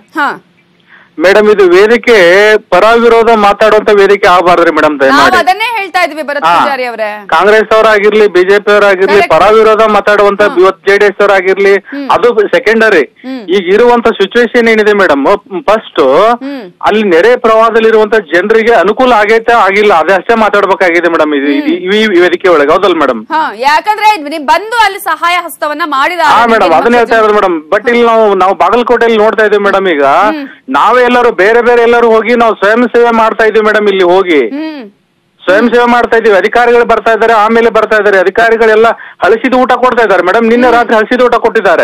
ಮೇಡಮ್, ಇದು ವೇದಿಕೆ ಪರ ವಿರೋಧ ಮಾತಾಡುವಂತ ವೇದಿಕೆ ಆಗಬಾರ್ದ್ರಿ ಮೇಡಮ್. ಅದನ್ನೇ ಹೇಳ್ತಾ ಇದ್ವಿ ಭರತ್ ಪೂಜಾರಿ ಅವರೇ. ಕಾಂಗ್ರೆಸ್ ಅವರಾಗಿರ್ಲಿ, ಬಿಜೆಪಿ ಅವರಾಗಿರ್ಲಿ, ಪರ ವಿರೋಧ ಮಾತಾಡುವಂತ ಜೆಡಿಎಸ್ ಅವರಾಗಿರ್ಲಿ, ಅದು ಸೆಕೆಂಡರಿ. ಈಗ ಇರುವಂತ ಸಿಚುವೇಶನ್ ಏನಿದೆ ಮೇಡಮ್, ಫಸ್ಟ್ ಅಲ್ಲಿ ನೆರೆ ಪ್ರವಾಹದಲ್ಲಿರುವಂತ ಜನರಿಗೆ ಅನುಕೂಲ ಆಗೈತೆ ಆಗಿಲ್ಲ ಅದಷ್ಟೇ ಮಾತಾಡ್ಬೇಕಾಗಿದೆ ಮೇಡಮ್ ಈ ವೇದಿಕೆ ಒಳಗೆ, ಹೌದಲ್ಲ ಮೇಡಮ್? ಯಾಕಂದ್ರೆ ಬಂದು ಅಲ್ಲಿ ಸಹಾಯ ಹಸ್ತವನ್ನ ಮಾಡಿದ. ಹಾ ಮೇಡಮ್, ಅದನ್ನ ಹೇಳ್ತಾ ಇರೋದು ಮೇಡಮ್. ಬಟ್ ಇಲ್ಲಿ ನಾವು ನಾವು ಬಾಗಲಕೋಟೆಯಲ್ಲಿ ನೋಡ್ತಾ ಇದ್ದೀವಿ ಮೇಡಮ್, ಈಗ ನಾವೇ ಎಲ್ಲರೂ ಬೇರೆ ಬೇರೆ ಎಲ್ಲರೂ ಹೋಗಿ ನಾವು ಸ್ವಯಂ ಸೇವೆ ಮಾಡ್ತಾ ಇದೀವಿ ಮೇಡಮ್. ಇಲ್ಲಿ ಹೋಗಿ ಸ್ವಯಂ ಸೇವೆ ಮಾಡ್ತಾ ಇದೀವಿ, ಅಧಿಕಾರಿಗಳು ಬರ್ತಾ ಇದಾರೆ, ಆಮೇಲೆ ಬರ್ತಾ ಇದಾರೆ ಅಧಿಕಾರಿಗಳೆಲ್ಲ ಹಳಸಿದ ಊಟ ಕೊಡ್ತಾ ಇದಾರೆ ಮೇಡಮ್. ನಿನ್ನೆ ರಾತ್ರಿ ಹಳಸಿದ ಊಟ ಕೊಟ್ಟಿದ್ದಾರೆ.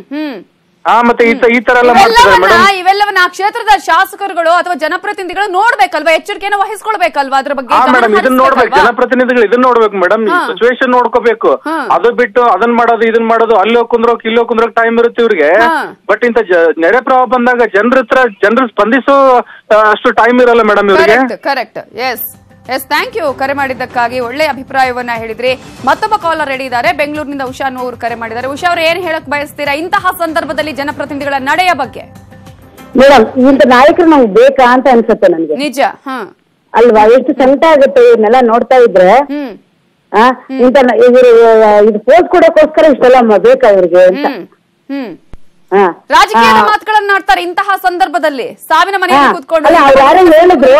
ಹಾ, ಮತ್ತೆ ಈ ತರ ಎಲ್ಲ ಮಾಡ್ತಿದ್ದಾರೆ ಮೇಡಮ್. ಇವೆಲ್ಲವನ್ನ ಕ್ಷೇತ್ರದ ಶಾಸಕರುಗಳು ಅಥವಾ ಜನಪ್ರತಿನಿಧಿಗಳು ನೋಡ್ಬೇಕಲ್ವಾ, ಎಚ್ಚರಿಕೆಯನ್ನು ವಹಿಸ್ಕೊಳ್ಬೇಕಲ್ವಾ ಅದ್ರ ಬಗ್ಗೆ? ಹಾ ಮೇಡಮ್, ಇದನ್ನ ನೋಡ್ಬೇಕು, ಜನಪ್ರತಿನಿಧಿಗಳು ಇದನ್ನ ನೋಡ್ಬೇಕು ಮೇಡಮ್, ಸಿಚುವೇಶನ್ ನೋಡ್ಕೋಬೇಕು. ಅದು ಬಿಟ್ಟು ಅದನ್ನ ಮಾಡೋದು ಇದನ್ನ ಮಾಡೋದು, ಅಲ್ಲಿ ಕುಂದ್ರೋಕ್ ಇಲ್ಲೋ ಕುಂದ್ರೋಕ್ ಟೈಮ್ ಇರುತ್ತೆ ಇವ್ರಿಗೆ. ಬಟ್ ಇಂತ ನೆರೆ ಪ್ರವಾಹ ಬಂದಾಗ ಜನರ ಹತ್ರ ಜನರು ಸ್ಪಂದಿಸೋ ಅಷ್ಟು ಟೈಮ್ ಇರಲ್ಲ ಮೇಡಮ್ ಇವ್ರಿಗೆ. Correct. Yes yes thank you ಕರೆ ಮಾಡಿದ್ದಕ್ಕಾಗಿ. ಒಳ್ಳೆ ಅಭಿಪ್ರಾಯವನ್ನ ಹೇಳಿದ್ರಿ. ಮತ್ತೊಬ್ಬ ಕಾಲರ್ ರೆಡಿ ಇದ್ದಾರೆ, ಬೆಂಗಳೂರಿನಿಂದ ಉಷಾ ಅವರು ಕರೆ ಮಾಡಿದ್ದಾರೆ. ಉಷಾ ಅವರು ಏನ್ ಹೇಳಕ್ ಬಯಸ್ತೀರಾ ಇಂತಹ ಸಂದರ್ಭದಲ್ಲಿ ಜನಪ್ರತಿನಿಧಿಗಳ ನಡೆಯ ಬಗ್ಗೆ? ಮೇಡಮ್, ಇಂತ ನಾಯಕರು ನಮ್ಗೆ ಬೇಕಾ ಅಂತ ಅನ್ಸುತ್ತೆ ನನ್ಗೆ. ನಿಜ ಅಲ್ವಾ? ಎಷ್ಟು ಸಂಕಟ ಆಗುತ್ತೆ ಇವನ್ನೆಲ್ಲ ನೋಡ್ತಾ ಇದ್ರೆ. ಆ ಇಂತ ಇವರು ಇದು ಪೋಸ್ಟ್ ಕೊಡೋಕೋಸ್ಕರ ಇಷ್ಟೆಲ್ಲ ಬೇಕಾ ಇವ್ರಿಗೆ ಅಂತ. ರಾಜಕೀಯದ ಮಾತುಗಳನ್ನ ಆಡ್ತಾರೆ ಇಂತಹ ಸಂದರ್ಭದಲ್ಲಿ, ಸಾವಿನ ಮನೆಯಲ್ಲಿ ಕೂತ್ಕೊಂಡು. ಯಾರು ಹೇಳಿದ್ರು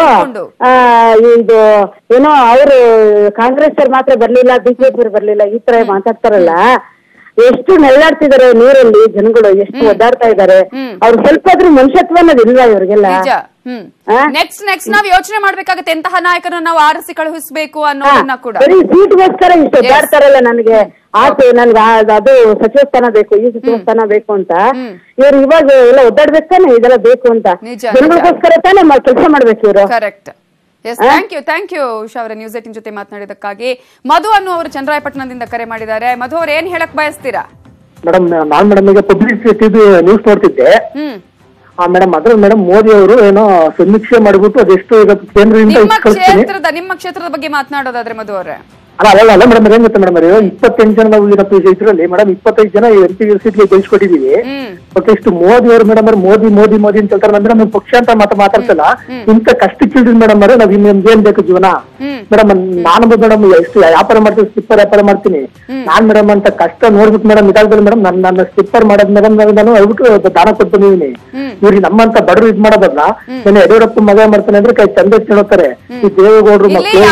ಇದು ಏನೋ ಅವರು ಕಾಂಗ್ರೆಸ್ ಅವ್ರು ಮಾತ್ರ ಬರ್ಲಿಲ್ಲ, ಬಿಜೆಪಿ ಬರ್ಲಿಲ್ಲ, ಈ ತರ ಮಾತಾಡ್ತಾರಲ್ಲ. ಎಷ್ಟು ನೆಳ್ಳಾಡ್ತಿದಾರೆ ನೀರಲ್ಲಿ ಜನಗಳು, ಎಷ್ಟು ಒದ್ದಾಡ್ತಾ ಇದಾರೆ. ಅವ್ರು ಸ್ವಲ್ಪ ಆದ್ರೂ ಮನುಷ್ಯತ್ವ ಅನ್ನೋದಿಲ್ವಾ ಇವ್ರಿಗೆಲ್ಲ? ನೆಕ್ಸ್ಟ್ ನೆಕ್ಸ್ಟ್ ನಾವ್ ಯೋಚನೆ ಮಾಡ್ಬೇಕಾಗತ್ತೆ ಎಂತಹ ನಾಯಕರನ್ನ ನಾವು ಆರಿಸಿ ಕಳುಹಿಸಬೇಕು ಅನ್ನೋದನ್ನ ಕೂಡ. ಬರೀ ಸೀಟ್ಗೋಸ್ಕರ ಇಷ್ಟು ಒದ್ದಾಡ್ತಾರಲ್ಲ, ನನಗೆ ಆಸೆ, ನನ್ಗೆ ಅದು ಸಚಿವ ಸ್ಥಾನ ಬೇಕು, ಈ ಸಚಿವ ಸ್ಥಾನ ಬೇಕು ಅಂತ. ಇವ್ರು ಇವಾಗ ಎಲ್ಲ ಒದ್ದಾಡ್ಬೇಕಾನೆ, ಇದೆಲ್ಲ ಬೇಕು ಅಂತ ಜನಗಳಿಗೋಸ್ಕರ ತಾನೇ ಕೆಲಸ ಮಾಡ್ಬೇಕು ಇವ್ರು. Correct. Yes thank you thank you Usha ಅವರ ನ್ಯೂಸ್ ಏಟಿನ್ ಜೊತೆ ಮಾತನಾಡಿದಕ್ಕಾಗಿ. ಮಧು ಅನ್ನುವರು ಚನ್ನರಾಯಪಟ್ಟಣದಿಂದ ಕರೆ ಮಾಡಿದ್ದಾರೆ. ಮಧು ಅವ್ರು ಏನ್ ಹೇಳಕ್ ಬಯಸ್ತೀರಾ? ಮೇಡಮ್, ನಾನ್ ಮೇಡಮ್ ಈಗ ಪಬ್ಲಿಕ್ ನ್ಯೂಸ್ ನೋಡ್ತಿದ್ದೆ. ಆ ಮೇಡಮ್ ಅದ್ರ ಮೇಡಮ್ ಮೋದಿ ಅವರು ಏನೋ ಸಮೀಕ್ಷೆ ಮಾಡಿಬಿಟ್ಟು ಅದೆಷ್ಟು ಕೇಂದ್ರದಿಂದ ನಿಮ್ಮ ಕ್ಷೇತ್ರದ ನಿಮ್ಮ ಕ್ಷೇತ್ರದ ಬಗ್ಗೆ ಮಾತನಾಡೋದಾದ್ರೆ ಮಧು ಅವರೇ? ಅಲ್ಲ ಅಲ್ಲ ಅಲ್ಲ ಮೇಡಮ್, ಏನ್ ಗೊತ್ತಾ ಮೇಡಮ್, ಇಪ್ಪತ್ತೆಂಟು ಜನ ನಾವು ಇದರಲ್ಲಿ ಮೇಡಮ್ ಇಪ್ಪತ್ತೈದು ಜನ ಎಂ ಪಿ ಸೀಟ್ಗೆ ಗೆಲ್ಸ್ಕೊಟ್ಟಿದೀವಿ. ಬಟ್ ಇಷ್ಟು ಮೋದಿ ಅವರು ಮೇಡಮ್ ಅವ್ರು ಮೋದಿ ಮೋದಿ ಮೋದಿ ಅಂತ ಹೇಳ್ತಾರೆ ಮೇಡಮ್. ಪಕ್ಷ ಅಂತ ಮಾತ್ರ ಮಾತಾಡ್ತಲ್ಲ, ಇಂತ ಕಷ್ಟಕ್ಕಿಳಿದ್ರಿ ಮೇಡಮ್ ಅವ್ರೆ. ನಾವ್ ನಿಮ್ಗೆ ಏನ್ ಬೇಕು ಜೀವನ ಮೇಡಮ್? ನಾನು ಮೇಡಮ್ ಎಷ್ಟು ವ್ಯಾಪಾರ ಮಾಡ್ತೀನಿ, ಸ್ಲಿಪ್ಪರ್ ವ್ಯಾಪಾರ ಮಾಡ್ತೀನಿ ನಾನ್ ಮೇಡಮ್. ಅಂತ ಕಷ್ಟ ನೋಡ್ಬಿಟ್ಟು ಮೇಡಮ್ ಇದಾಗ್ದಲ್ಲಿ ಮೇಡಮ್ ನನ್ನ ನನ್ನ ಸ್ಲಿಪ್ಪರ್ ಮಾಡೋದ್ ಮೇಡಮ್ ನಾನು ಹೇಳ್ಬಿಟ್ಟು ದಾನ ಕೊಟ್ಟು ಬಂದಿದ್ದೀನಿ. ಇವ್ರಿಗೆ ನಮ್ಮಂತ ಬಡವರು ಇದ್ ಮಾಡೋದಲ್ಲ. ನಾನು ಯಡಿಯೂರಪ್ಪ ಮಗ ಮಾಡ್ತಾನೆ ಅಂದ್ರೆ ಕೈ ಚಂದ ಹೇಳ್ತಾರೆ. ಈ ದೇವೇಗೌಡರು ಮಕ್ಕಳು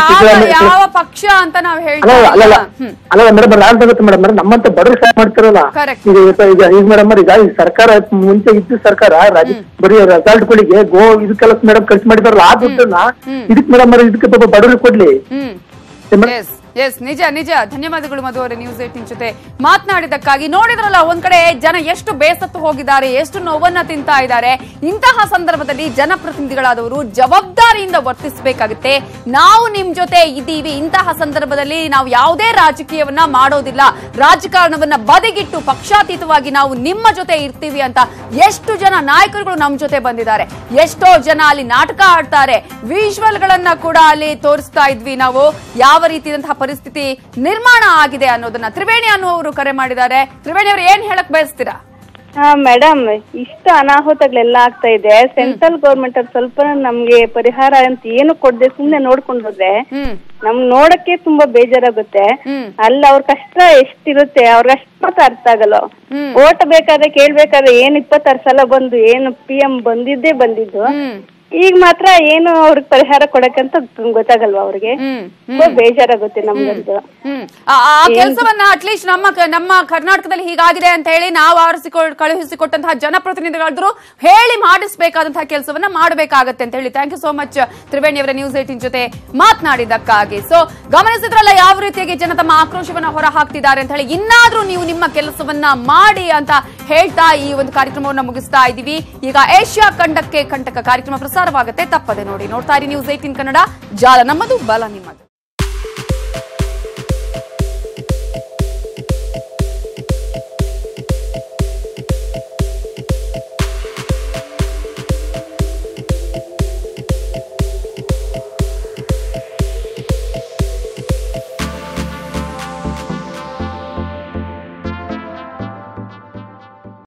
ಅಲ್ಲ ಮೇಡಮ್, ರಾಜ್ ಆಗುತ್ತೆ ಮೇಡಮ್. ನಮ್ಮಂತ ಬಡವರು ಸಹಾಯ ಮಾಡ್ತಾರಲ್ಲ ಈಗ ಈಗ ಮೇಡಮ್. ಈಗ ಈ ಸರ್ಕಾರ ಮುಂಚೆ ಇದ್ದು ಸರ್ಕಾರ ಬರೀ ರೆಸಾರ್ಟ್ಗಳಿಗೆ ಗೋ ಇದಕ್ಕೆಲ್ಲ ಮೇಡಮ್ ಖರ್ಚು ಮಾಡಿದಾರಲ್ಲ, ಆ ದುಡ್ಡನ್ನ ಇದಕ್ ಮೇಡಮ್ ಇದಕ್ಕೆ ಬಡವರಿಗೆ ಕೊಡ್ಲಿ. ಎಸ್, ನಿಜ ನಿಜ. ಧನ್ಯವಾದಗಳು ಮಧು ಅವರೇ ನ್ಯೂಸ್ ಏಟೀನ್ ಜೊತೆ ಮಾತನಾಡಿದಕ್ಕಾಗಿ. ನೋಡಿದ್ರಲ್ಲ, ಒಂದ್ ಕಡೆ ಜನ ಎಷ್ಟು ಬೇಸತ್ತು ಹೋಗಿದ್ದಾರೆ, ಎಷ್ಟು ನೋವನ್ನ ತಿಂತಾ ಇದ್ದಾರೆ. ಇಂತಹ ಸಂದರ್ಭದಲ್ಲಿ ಜನಪ್ರತಿನಿಧಿಗಳಾದವರು ಜವಾಬ್ದಾರಿಯಿಂದ ವರ್ತಿಸಬೇಕಾಗುತ್ತೆ. ನಾವು ನಿಮ್ ಜೊತೆ ಇದ್ದೀವಿ, ಇಂತಹ ಸಂದರ್ಭದಲ್ಲಿ ನಾವು ಯಾವುದೇ ರಾಜಕೀಯವನ್ನ ಮಾಡೋದಿಲ್ಲ, ರಾಜಕಾರಣವನ್ನ ಬದಿಗಿಟ್ಟು ಪಕ್ಷಾತೀತವಾಗಿ ನಾವು ನಿಮ್ಮ ಜೊತೆ ಇರ್ತೀವಿ ಅಂತ ಎಷ್ಟು ಜನ ನಾಯಕರುಗಳು ನಮ್ ಜೊತೆ ಬಂದಿದ್ದಾರೆ. ಎಷ್ಟೋ ಜನ ಅಲ್ಲಿ ನಾಟಕ ಆಡ್ತಾರೆ, ವಿಜುವಲ್ ಗಳನ್ನ ಕೂಡ ಅಲ್ಲಿ ತೋರಿಸ್ತಾ ಇದ್ವಿ ನಾವು, ಯಾವ ರೀತಿಯಾದಂತಹ ಪರಿಸ್ಥಿತಿ ನಿರ್ಮಾಣ ಆಗಿದೆ ಅನ್ನೋದನ್ನ. ತ್ರಿವೇಣಿ ಅನ್ನುವರು ಕರೆ ಮಾಡಿದ್ದಾರೆ. ತ್ರಿವೇಣಿ ಅವರು ಏನ್ ಹೇಳಕ್ ಬಯಸ್ತೀರಾ? ಹಾ ಮೇಡಮ್, ಇಷ್ಟು ಅನಾಹುತಗಳೆಲ್ಲ ಆಗ್ತಾ ಇದೆ. ಸೆಂಟ್ರಲ್ ಗೌರ್ಮೆಂಟ್ ಅವ್ರು ಸ್ವಲ್ಪ ನಮ್ಗೆ ಪರಿಹಾರ ಅಂತ ಏನು ಕೊಡದೆ ಸುಮ್ನೆ ನೋಡ್ಕೊಂಡು ಹೋದ್ರೆ ನಮ್ ನೋಡಕ್ಕೆ ತುಂಬಾ ಬೇಜಾರಾಗುತ್ತೆ. ಅಲ್ಲಿ ಅವ್ರ ಕಷ್ಟ ಎಷ್ಟಿರುತ್ತೆ ಅವ್ರಿಗೆ ಅಷ್ಟು ಮಾತ್ರ ಅರ್ಥ ಆಗಲ್ಲ. ಓಟ್ ಬೇಕಾದ್ರೆ ಕೇಳ್ಬೇಕಾದ್ರೆ ಏನ್ ಇಪ್ಪತ್ತಾರು ಸಲ ಬಂದು ಏನು ಪಿ ಎಂ ಬಂದಿದ್ದೇ ಬಂದಿದ್ದು, ಈಗ ಮಾತ್ರ ಏನು ಅವ್ರಿಗೆ ಪರಿಹಾರ ಕೊಡಕ್ಕಂತ ಗೊತ್ತಾಗಲ್ವಾ ಅವ್ರಿಗೆ. ತುಂಬಾ ಬೇಜಾರಾಗುತ್ತೆ ನಮ್ಗಂತೂ. ಆ ಕೆಲಸವನ್ನ ಅಟ್ಲೀಸ್ಟ್ ನಮ್ಮ ನಮ್ಮ ಕರ್ನಾಟಕದಲ್ಲಿ ಹೀಗಾಗಿದೆ ಅಂತ ಹೇಳಿ ನಾವು ಆರಿಸಿಕೊ ಕಳುಹಿಸಿಕೊಟ್ಟಂತಹ ಜನಪ್ರತಿನಿಧಿಗಳಾದ್ರು ಹೇಳಿ ಮಾಡಿಸಬೇಕಾದಂತಹ ಕೆಲಸವನ್ನ ಮಾಡಬೇಕಾಗತ್ತೆ ಅಂತ ಹೇಳಿ. Thank you so much Triveni ಅವರ ನ್ಯೂಸ್ ಏಟೀನ್ ಜೊತೆ ಮಾತನಾಡಿದ್ದಕ್ಕಾಗಿ. ಸೊ ಗಮನಿಸಿದ್ರಲ್ಲ ಯಾವ ರೀತಿಯಾಗಿ ಜನ ತಮ್ಮ ಆಕ್ರೋಶವನ್ನ ಹೊರ ಹಾಕ್ತಿದ್ದಾರೆ ಅಂತ ಹೇಳಿ. ಇನ್ನಾದ್ರೂ ನೀವು ನಿಮ್ಮ ಕೆಲಸವನ್ನ ಮಾಡಿ ಅಂತ ಹೇಳ್ತಾ ಈ ಒಂದು ಕಾರ್ಯಕ್ರಮವನ್ನ ಮುಗಿಸ್ತಾ ಇದ್ದೀವಿ. ಈಗ ಏಷ್ಯಾ ಖಂಡಕ್ಕೆ ಕಂಟಕ ಕಾರ್ಯಕ್ರಮ ಪ್ರಸಾರವಾಗುತ್ತೆ, ತಪ್ಪದೆ ನೋಡಿ. ನೋಡ್ತಾ ಇರಿ ನ್ಯೂಸ್ ಏಟೀನ್ ಕನ್ನಡ, ಜಾಲ ನಮ್ಮದು, ಬಲ ನಿಮ್ಮದು.